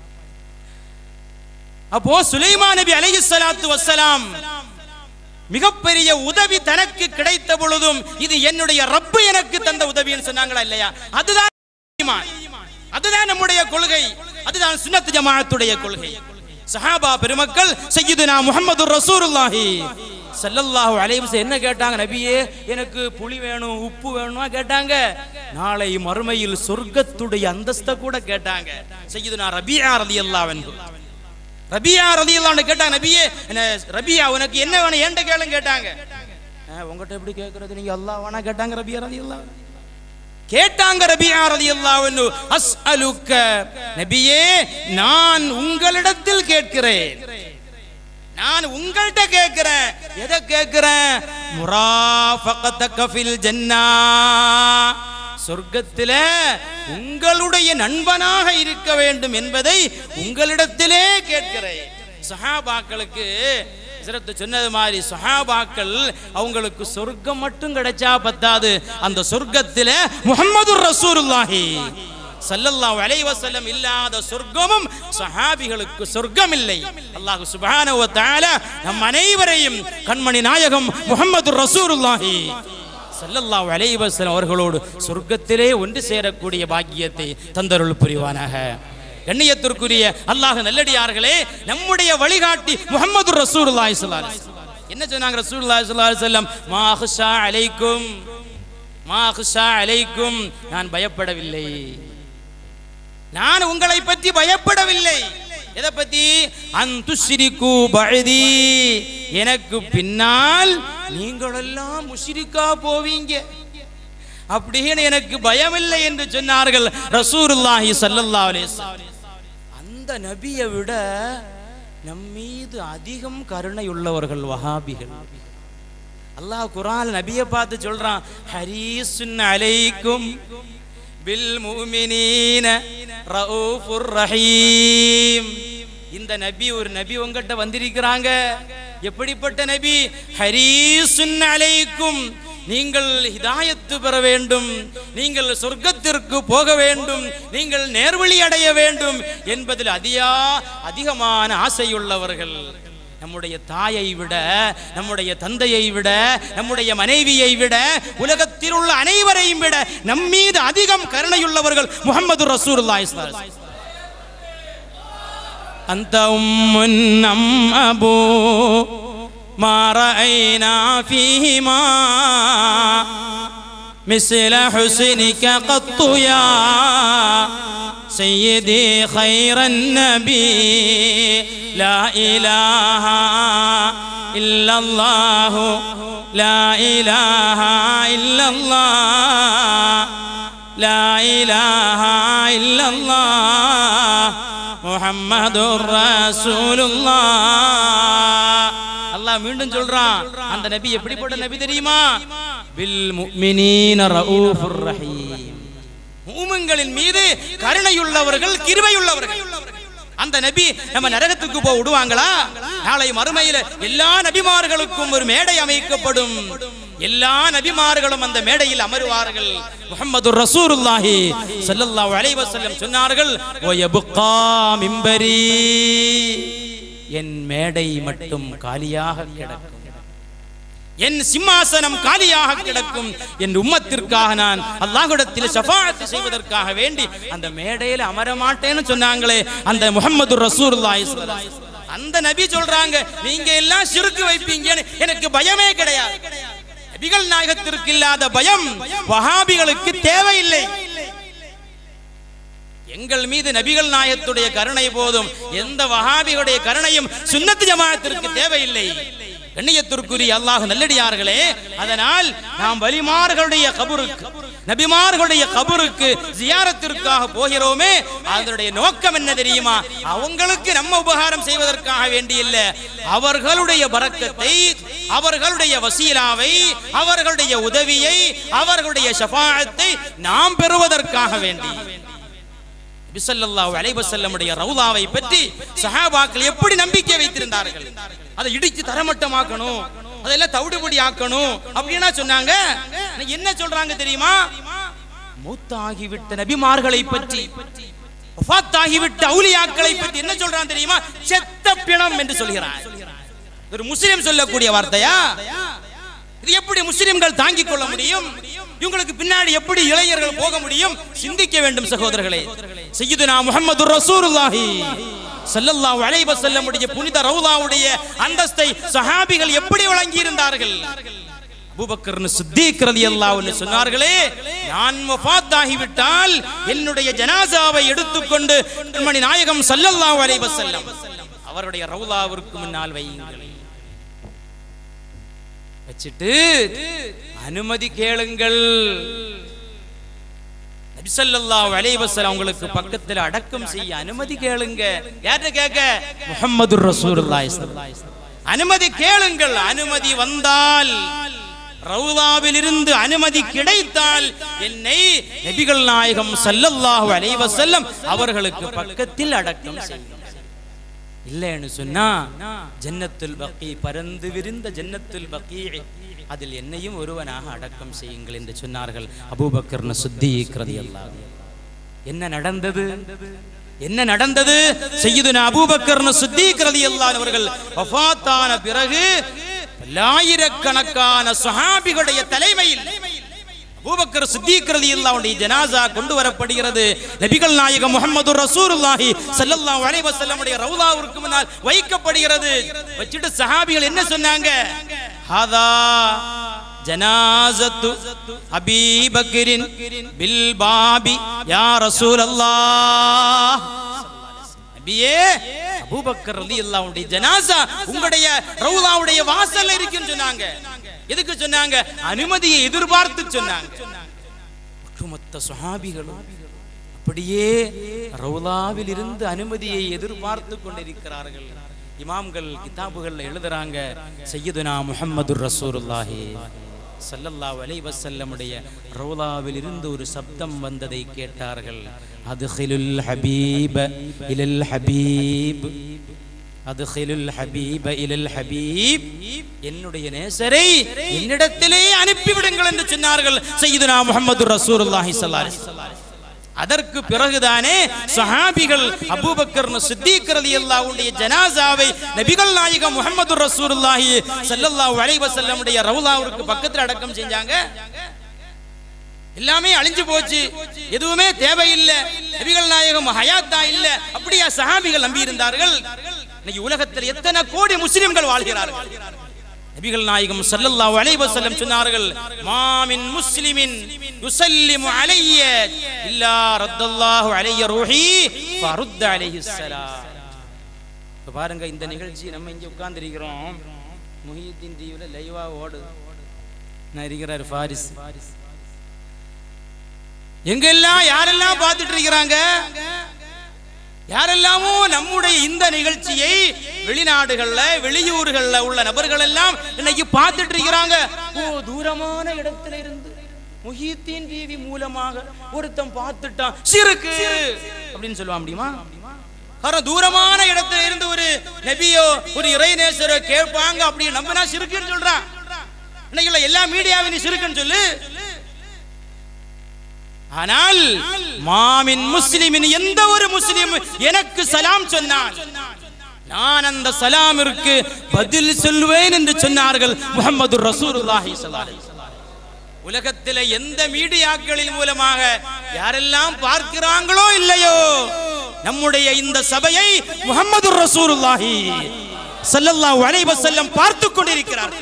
S2: அப்போ சுலைமான் நபி அலைஹிஸ்ஸலாத்து வஸ்ஸலாம் மிகப்பெரிய உதவி தனக்கு கிடைத்த பொழுதும் இது என்னுடைய ரப்பு எனக்கு தந்த உதவின்னு சொன்னாங்களா இல்லையா? அதுதான் ஈமான், அதுதான் நம்முடைய கொள்கை, அதுதான் சுன்னத் ஜமாஅத்துடைய கொள்கை. சஹாபா பெருமக்கள் சய்யிதுனா முஹம்மதுர் ரசூலுல்லாஹி ஸல்லல்லாஹு அலைஹி வஸல்லம் என்ன கேட்டாங்க? நபியே எனக்கு புளி வேணும், உப்பு வேணுமா கேட்டாங்க. நாளை மறுமையில் சொர்க்கத்துடைய அந்தஸ்தை கூட கேட்டாங்க. சய்யிதுனா ரபியா ரலியல்லாஹு அன்ஹு, ரபியா ரலியல்லாஹு அன்ஹு கேட்டாங்க, நபியே ரபியா உனக்கு என்ன வேணும் ஏண்ட கேளுங்க கேட்டாங்க. உங்ககிட்ட எப்படி கேட்கறது, நீங்க அல்லாஹ் வேணா கேட்டாங்க. ரபியா ரலியல்லாஹு கேட்டாங்க. ரபியா ரலியல்லாஹு அன்ஹு அஸ்அலுக, நபியே நான் உங்களிடத்தில் கேட்கிறேன், நான் உங்கள்கிட்ட கேட்கிறேன். எதை கேட்கிறேன்? முராஃபகதக ஃபில் ஜன்னா, சொர்க்கத்தில உங்களுடைய நண்பனாக இருக்க வேண்டும் என்பதை உங்களிடத்திலே கேட்கிறேன். சஹாபாக்களுக்கு சொன்னது மாதிரி சஹாபாக்கள் அவங்களுக்கு சொர்க்கம் மட்டும் கிடைச்சா பத்தாது, அந்த சொர்க்கத்தில முஹம்மதுர் ரசூலுல்லாஹி ஸல்லல்லாஹு அலைஹி வஸல்லம் இல்லாத சொர்க்கமும் சஹாபிகளுக்கு சொர்க்கம் இல்லை. அல்லாஹ் சுப்ஹானஹு வ தஆலா நம் அனைவரையும் கண்மணி நாயகம் முஹம்மதுர் ரசூலுல்லாஹி ஸல்லல்லாஹு அலைஹி வஸல்லம் அவர்களோடு சொர்க்கத்திலே ஒன்று சேரக்கூடிய பாக்கியத்தை தந்தருள் புரிவானாக. கண்ணியத்திற்குரிய அல்லாஹ் நல்லடியார்களே, நம்முடைய வழிகாட்டி முஹம்மதுர் ரசூலுல்லாஹி ஸல்லல்லாஹு அலைஹி வஸல்லம் என்ன சொன்னாங்க? ரசூலுல்லாஹி ஸல்லல்லாஹு அலைஹி வஸல்லம் மா அக்ஷா அலைக்கும், மா அக்ஷா அலைக்கும், நான் பயப்படவில்லை, நான் உங்களை பற்றி பயப்படவில்லை. எதை பத்தி? அன்துஷ்ரிகு பஅதி, எனக்கு பின்னால் நீங்கள் எல்லாம் முஷ்ரிக்கா போவீங்க அப்படின்னு எனக்கு பயமில்லை என்று சொன்னார்கள் ரசூலுல்லாஹி ஸல்லல்லாஹு அலைஹி வஸல்லம். அந்த நபியை விட நம் மீது அதிகம் கருணை உள்ளவர்கள் வஹாபிகள். அல்லாஹ் குர்ஆன் நபியை பார்த்து சொல்றான், ஹரீசுன் அலைக்கும் பில் முஃமினீன ரഊஃபுர் ரஹீம். இந்த நபி ஒரு நபி உங்ககிட்ட வந்திருக்கிறாங்க. எப்படிப்பட்ட நபி? ஹரீசுன் அலைக்கும், நீங்கள் ஹிதாயத்து பெற வேண்டும், நீங்கள் சொர்க்கத்திற்கு போக வேண்டும், நீங்கள் நேர்வழி அடைய வேண்டும் என்பதில் அதிகமான ஆசையுள்ளவர்கள். நம்முடைய தாயை விட, நம்முடைய தந்தையை விட, நம்முடைய மனைவியை விட, உலகத்தில் உள்ள அனைவரையும் விட நம்மீது அதிகம் கருணையுள்ளவர்கள் முஹம்மது ரசூலுல்லாஹி ஸல்லல்லாஹு அலைஹி வஸல்லம். அந்த உம்முன் நம் அபூ மா ரஅய்னா ஃபீஹிமா மிஸ்ல ஹுஸ்னிக கத்து யா சய்யிதி கைரன் நபி லா இலாஹா இல்லல்லாஹு லா இலாஹா இல்லல்லாஹ் லா இலாஹா இல்லல்லாஹ் முஹம்மதுர் ரசூலுல்லாஹ். அல்லாஹ் மீண்டும் சொல்றான், அந்த நபி எப்படிப்பட்ட நபி தெரியுமா? பில் முஃமினீன ரഊஃபுர் ரஹீம், மூமின்களின் மீது கருணையுள்ளவர்கள், கிருபையுள்ளவர்கள். அந்த நபி நம்ம நரகத்துக்கு விடுவாங்களா? நாளை மறுமையில எல்லா நபிமார்களுக்கும் ஒரு மேடை அமைக்கப்படும். எல்லா நபிமார்களும் அந்த மேடையில் அமருவார்கள். முஹம்மதுர் ரசூலுல்லாஹி ஸல்லல்லாஹு அலைஹி வஸல்லம் சொன்னார்கள், வயபுகா மிம்பரி, என் மேடை மட்டும் காலியாக கிடக்கும், என் சிம்மாசனம் காலியாக கிடக்கும், என் உம்மத்திற்காக நான் அல்லாஹ்விடத்தில் ஷஃபாஅத் செய்வதற்காக வேண்டி அந்த மேடையில் அமர மாட்டேன்னு சொன்னாங்களே அந்த முஹம்மதுர் ரசூலுல்லாஹி ஸல்லல்லாஹு அலைஹி வஸல்லம், அந்த நபி சொல்றாங்க, நீங்க எல்லாம் ஷிர்க் வைப்பீங்கன்னு எனக்கு பயமே கிடையாது. நபிகள் நாயகத்திற்கு இல்லாத பயம் வஹாபிகளுக்கு தேவையில்லை. எங்கள் மீது நபிகள் நாயகத்துடைய கருணை போதும், எந்த வஹாபிகளுடைய கருணையும் சுன்னத் ஜமாஅத்திற்கு தேவையில்லை. கண்ணியத்திற்குரிய அல்லாஹ் நல்லடியார்களே, அதனால் நாம் வலிமார்களுடைய கபருக்கு, நபிமார்களுடைய கபருக்கு ஜியாரத்திற்காக போகிறோமே, அதனுடைய நோக்கம் என்ன தெரியுமா? அவங்களுக்கு நம்ம உபகாரம் செய்வதற்காக வேண்டி இல்ல, அவர்களுடைய பரக்கத்தை, அவர்களுடைய வசீலாவை, அவர்களுடைய உதவியை, அவர்களுடைய ஷஃபாஅத்தை நாம் பெறுவதற்காக வேண்டி. நபி ஸல்லல்லாஹு அலைஹி வஸல்லமுடைய ரவுலாவை பற்றி சஹாபாக்கள் எப்படி நம்பிக்கை வைத்திருந்தார்கள்? அதை இடிச்சு தரமட்டமாக்கணும், அதெல்லாம் தவிடுபடி ஆக்கணும் அப்படின்னா சொன்னாங்க. என்ன சொல்றாங்க தெரியுமா? மூத்தாகிவிட்ட நபிமார்களை பற்றி, வஃபாத்தாகிவிட்ட அவுலியாக்களை பற்றி என்ன சொல்றான் தெரியுமா? செத்த பிணம் என்று சொல்கிறார். ஒரு முஸ்லிம் சொல்லக்கூடிய வார்த்தையா? இது எப்படி முஸ்லிம்கள் தாங்கிக் கொள்ள முடியும்? இவங்களுக்கு பின்னாடி எப்படி இளைஞர்கள் போக முடியும்? சிந்திக்க வேண்டும் சகோதரர்களே. சய்யிதுனா முஹம்மதுர் ரசூலுல்லாஹி ஸல்லல்லாஹு அலைஹி வஸல்லம் உடைய புனித ரவுலாவுடைய அந்தஸ்தை சஹாபிகள் எப்படி வழங்கி இருந்தார்கள்? அபூபக்கர் சித்தீக் ரலியல்லாஹு அன்ஹு சொன்னார்களே, நான் வஃபாத் ஆகிவிட்டால் என்னுடைய ஜனாசாவை எடுத்துக்கொண்டு கண்மணி நாயகம் ஸல்லல்லாஹு அலைஹி வஸல்லம் அவருடைய ரவுலாவிற்கு முன்னால் வையுங்கள், வச்சிட்டு அனுமதி கேளுங்கள், நபி ஸல்லல்லாஹு அலைஹி வஸல்லம் உங்களுக்கு பக்கத்துல அடக்கம் செய்ய அனுமதி கேளுங்க. யார்ட்ட கேட்க? முஹம்மதுர் ரசூலுல்லாஹி ஸல்லல்லாஹு அலைஹி வஸல்லம் அனுமதி கேளுங்கள். அனுமதி வந்தால், ரவுலாவில் இருந்து அனுமதி கிடைத்தால் என்னை நபிகள் நாயகம் ஸல்லல்லாஹு அலைஹி வஸல்லம் அவர்களுக்கு பக்கத்தில் அடக்கம் செய்யுங்கள். இல்லைன்னு சொன்னா ஜன்னத்துல் பக்கீ, பரந்து விரிந்த ஜன்னத்துல் பக்கீ, அதில் என்னையும் ஒருவனாக அடக்கம் செய்யுங்கள் என்று சொன்னார்கள் அபூபக்கர் சித்தீக் ரலியல்லாஹு அன்ஹு. என்ன நடந்தது? என்ன நடந்தது? சய்யிதுனா அபூபக்கர் சித்தீக் ரலியல்லாஹு அன்ஹு அவர்கள் வஃபாத்தான பிறகு பல்லாயிரக்கணக்கான சஹாபிகளுடைய தலைமையில் அபூபக்கர் சித்தீக் ரலியல்லாஹு அன்ஹு ஜனாஸா கொண்டு வரப்படுகிறது. நபிகள் நாயகம் முஹம்மதுர் ரசூலுல்லாஹி ஸல்லல்லாஹு அலைஹி வஸல்லம் உடைய ரவுலாவிற்கு முன்னால் வைக்கப்படுகிறது. வச்சிட்டு சஹாபிகள் என்ன சொன்னாங்க? ஹாதா ஜனாஸத்து அபீ பக்ரின் பில் பாபி யா ரசூலல்லாஹ். நபியே, அபூபக்கர் ரலியல்லாஹு அன்ஹு ஜனாஸா உங்களுடைய ரவுலாவுடைய வாசல்ல இருக்குன்னு சொன்னாங்க. எதுக்கு சொன்னாங்க? அனுமதியை எதிர்பார்த்து சொன்னாங்க. ஒட்டுமொத்த சஹாபிகளும் அப்படியே ரவுலாவில் இருந்து அனுமதியை எதிர்பார்த்து கொண்டிருக்கிறார்கள். இமாம்கள் கிதாபுகள்ல எழுதுறாங்க, சய்யிதுனா முஹம்மதுர் ரசூலுல்லாஹி ஸல்லல்லாஹு அலைஹி வஸல்லம் உடைய ரவுலாவில் இருந்து ஒரு சப்தம் வந்ததை கேட்டார்கள். அத்கிலுல் ஹபீப இலல் ஹபீப், அத்கிலுல் ஹபீப இலல் ஹபீப், என்னுடைய நேசரை என்னிடத்திலே அனுப்பிவிடுங்கள் என்று சொன்னார்கள் சய்யிதுனா முஹம்மதுர் ரசூலுல்லாஹி ஸல்லல்லாஹு அலைஹி வஸல்லம். அதற்கு பிறகுதானே சஹாபிகள் அபூபக்கர் சித்தீக் ரலியல்லாஹு அன்ஹு ஜனாஸாவை நபிகள் நாயகம் முஹம்மதுர் ரசூலுல்லாஹி ஸல்லல்லாஹு அலைஹி வஸல்லம் உடைய ரவுலாவுக்கு பக்கத்தில் அடக்கம் செஞ்சாங்க. எல்லாமே அழிஞ்சு போச்சு, எதுவுமே தேவையில்லை, நபிகள் நாயகம் ஹயாத்தா இல்ல, அப்படியா சஹாபிகள் நம்பி இருந்தார்கள்? இன்னைக்கு உலகத்தில் எத்தனை கோடி முஸ்லிம்கள் வாழ்கிறார்கள். நபிகள் நாயகம் ஸல்லல்லாஹு அலைஹி வஸல்லம் சொன்னார்கள், மாமின் முஸ்லிமின் யுஸல்லிமு அலைய இல்லா ரத்தல்லாஹு அலைய ரூஹி ஃபருத்த அலைஹிஸ்ஸலாம். இப்ப பாருங்க, இந்த நிகழ்ச்சி நம்ம இங்க உட்கார்ந்து இருக்கிறோம், முஹியுத்தீன் டிவில லைவா ஓடுது. நான் இருக்கிறார் ஃபாரிஸ், எங்கெல்லாம் யாரெல்லாம் பார்த்துட்டு இருக்கிறாங்க, யாரெல்லாமோ நம்முடைய இந்த நிகழ்ச்சியை வெளிநாடுகள்ல வெளியூர்கள்ல உள்ள நபர்கள் எல்லாம் இன்னைக்கு பார்த்துட்டு இருக்கிறாங்க. ஓ, தூரமான இடத்துல இருந்து முஹியுத்தீன் டிவி மூலமாக ஒருத்தன் பார்த்துட்டான், ஷிர்க் அப்படின்னு சொல்லுவா முடியுமா? காரணம், தூரமான இடத்துல இருந்து ஒரு நபியோ ஒரு இறைநேசரோ கேட்பாங்க அப்படி நம்பினா ஷிர்க்னு சொல்றான். இன்னைக்கு எல்லா மீடியாவின் சிறுக்குன்னு சொல்லு. ஆனால் மாமின் முஸ்லிமின் எந்த ஒரு முஸ்லிம் எனக்கு சலாம் சொன்னான் நான் அந்த சலாமிற்கு பதில் சொல்வேன் என்று சொன்னார்கள் முஹம்மது ரசூலுல்லாஹி ஸல்லல்லாஹு அலைஹி வஸல்லம். உலகத்திலே எந்த மீடியாக்களின் மூலமாக யாரெல்லாம் பார்க்கிறாங்களோ இல்லையோ நம்முடைய இந்த சபையை முஹம்மது ரசூலுல்லாஹி ஸல்லல்லாஹு அலைஹி வஸல்லம் பார்த்து கொண்டிருக்கிறார்.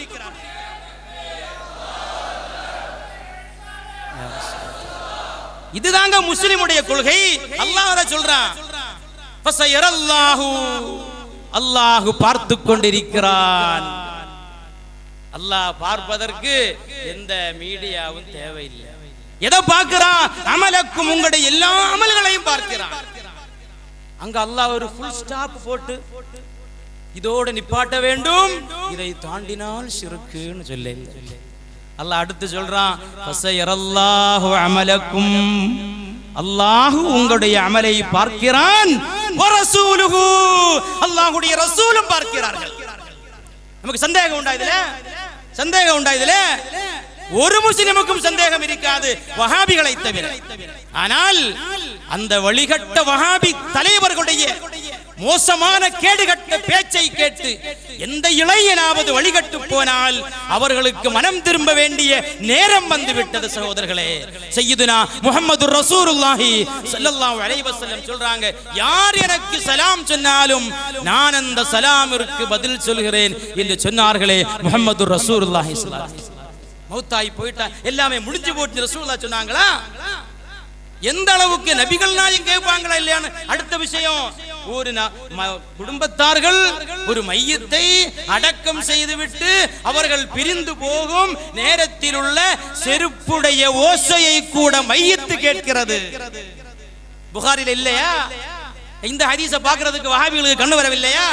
S2: இதுதாங்க முஸ்லிமுடைய கொள்கை. அல்லாஹ் அதை சொல்றான், ஃபஸயரல்லாஹு, அல்லாஹ் பார்த்து கொண்டிருக்கிறான். அல்லாஹ் பார்ப்பதற்கு எந்த மீடியாவும் தேவையில்லை. எதை பார்க்கிறான்? அமலக்கும், உங்களுடைய எல்லா அமல்களையும் பார்க்கிறான். அங்க அல்லாஹ் ஒரு ஃபுல் ஸ்டாப் போட்டு இதோட நிப்பாட்ட வேண்டும், இதை தாண்டினால் ஷிர்க்குன்னு சொல்ல. அல்லாஹ் அடுத்து சொல்றான், ஃபஸயரல்லாஹு அமலக்கும், அல்லாஹ் உங்களுடைய அமலை பார்க்கிறான், வரசூலுஹு, அல்லாஹ்வுடைய ரசூலும் பார்க்கிறார்கள். நமக்கு சந்தேகம் உண்டா இதுல? சந்தேகம் உண்டா இதுல? ஒரு முஸ்லிமுக்கும் சந்தேகம் இருக்காது, வஹாபிகளை தவிர. ஆனால் அந்த வழிகட்ட வஹாபி தலைவர்களுடைய மோசமான கேடுகட்ட பேச்சை கேட்டு எந்த இளைஞனாவது வழிகட்டு போனால் அவர்களுக்கு மனம் திரும்ப வேண்டிய நேரம் வந்து விட்டது சகோதரர்களே. சய்யிதுனா முஹம்மது ரசூலுல்லாஹி ஸல்லல்லாஹு அலைஹி வஸல்லம் சொல்றாங்க, யார் எனக்கு சலாம் சொன்னாலும் நான் அந்த சலாமிற்கு பதில் சொல்கிறேன் என்று சொன்னார்களே முஹம்மது ரசூலுல்லாஹி ஸல்லல்லாஹு அலைஹி வஸல்லம். மௌத்தாய் போயிட்டா எல்லாமே முடிஞ்சு போச்சு ரசூலுல்லாஹ் சொன்னாங்களா? எந்த அளவுக்கு நபிகள் நாயகம் கேட்பாங்களா இல்லையான்னு அடுத்த விஷயம். ஒரு குடும்பத்தார்கள் ஒரு மையத்தை அடக்கம் செய்துவிட்டு அவர்கள் பிரிந்து போகும் நேரத்தில் உள்ள செருப்புடைய ஓசையை கூட மையத்து கேட்கிறது. புகாரில் இல்லையா? இந்த ஹதீஸை பார்க்கிறதுக்கு வஹாபிகளுக்கு கண்ணு வரவில்லையா?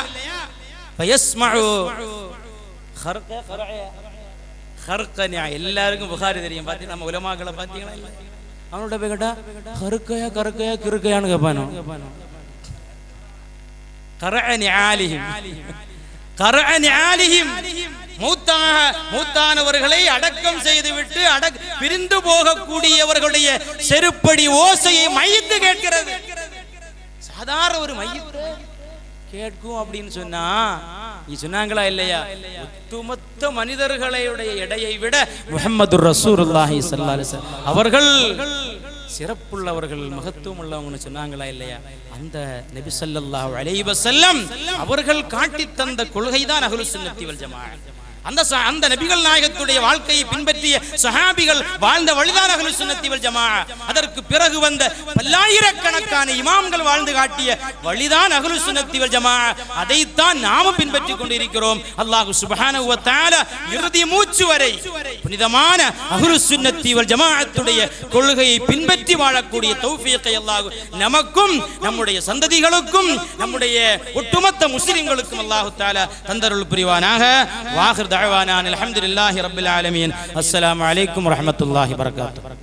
S2: எல்லாருக்கும் புகாரி தெரியும். பாத்தீங்கன்னா நம்ம உலமாக்களை பாத்தீங்களா இல்ல? அவனோட போய் கேட்டா கருக்கையா கருக்கையா கிருக்கையான்னு கேட்பானோ. மௌத்தானவர்களை அடக்கம் செய்துவிட்டு பிரிந்து போகக்கூடியவர்களுடைய செருப்படி ஓசையை மையத்து கேட்கிறது. சாதாரண ஒரு மையத்து கேட்கும் அப்படின்னு சொன்னா சொன்னாங்களா இல்லையா? ஒட்டுமொத்த மனிதர்களுடைய எடையை விட முஹம்மது ரசூலுல்லாஹி ஸல்லல்லாஹு அலைஹி வஸல்லம் அவர்கள் சிறப்புள்ளவர்கள், மகத்துவம் உள்ளவங்கன்னு சொன்னாங்களா இல்லையா? அந்த நபி ஸல்லல்லாஹு அலைஹி வஸல்லம் அவர்கள் காட்டி தந்த கொள்கை தான் அஹ்லுஸ் சுன்னத்தி வல் ஜமாஅத். அந்த நபிகள் நாயகத்துடைய வாழ்க்கையை பின்பற்றிய சஹாபிகள் வாழ்ந்த வழிதான் அஹ்லுஸ் சுன்னத்தி வல் ஜமாஅத். அதற்கு பிறகு வந்த பல்லாயிரக்கணக்கான இமாம்கள் வாழ்ந்து காட்டிய வழிதான் அஹ்லுஸ் சுன்னத்தி வல் ஜமாஅத். அதைத்தான் நாமும் பின்பற்றிக் கொண்டிருக்கிறோம். அல்லாஹ் சுப்ஹானஹு வ தஆலா இறுதி மூச்சு வரை புனிதமான அஹ்லுஸ் சுன்னத்தி வல் ஜமாஅத்துடைய கொள்கையை பின்பற்றி வாழக்கூடிய தௌஃபீகை அல்லாஹ் நமக்கும் நம்முடைய சந்ததிகளுக்கும் நம்முடைய ஒட்டுமொத்த முஸ்லிம்களுக்கும் அல்லாஹ் தஆலா தந்தருள் புரிவானாக. வாஹிர் دعوانا الحمد لله رب العالمين. السلام عليكم ورحمة الله وبركاته.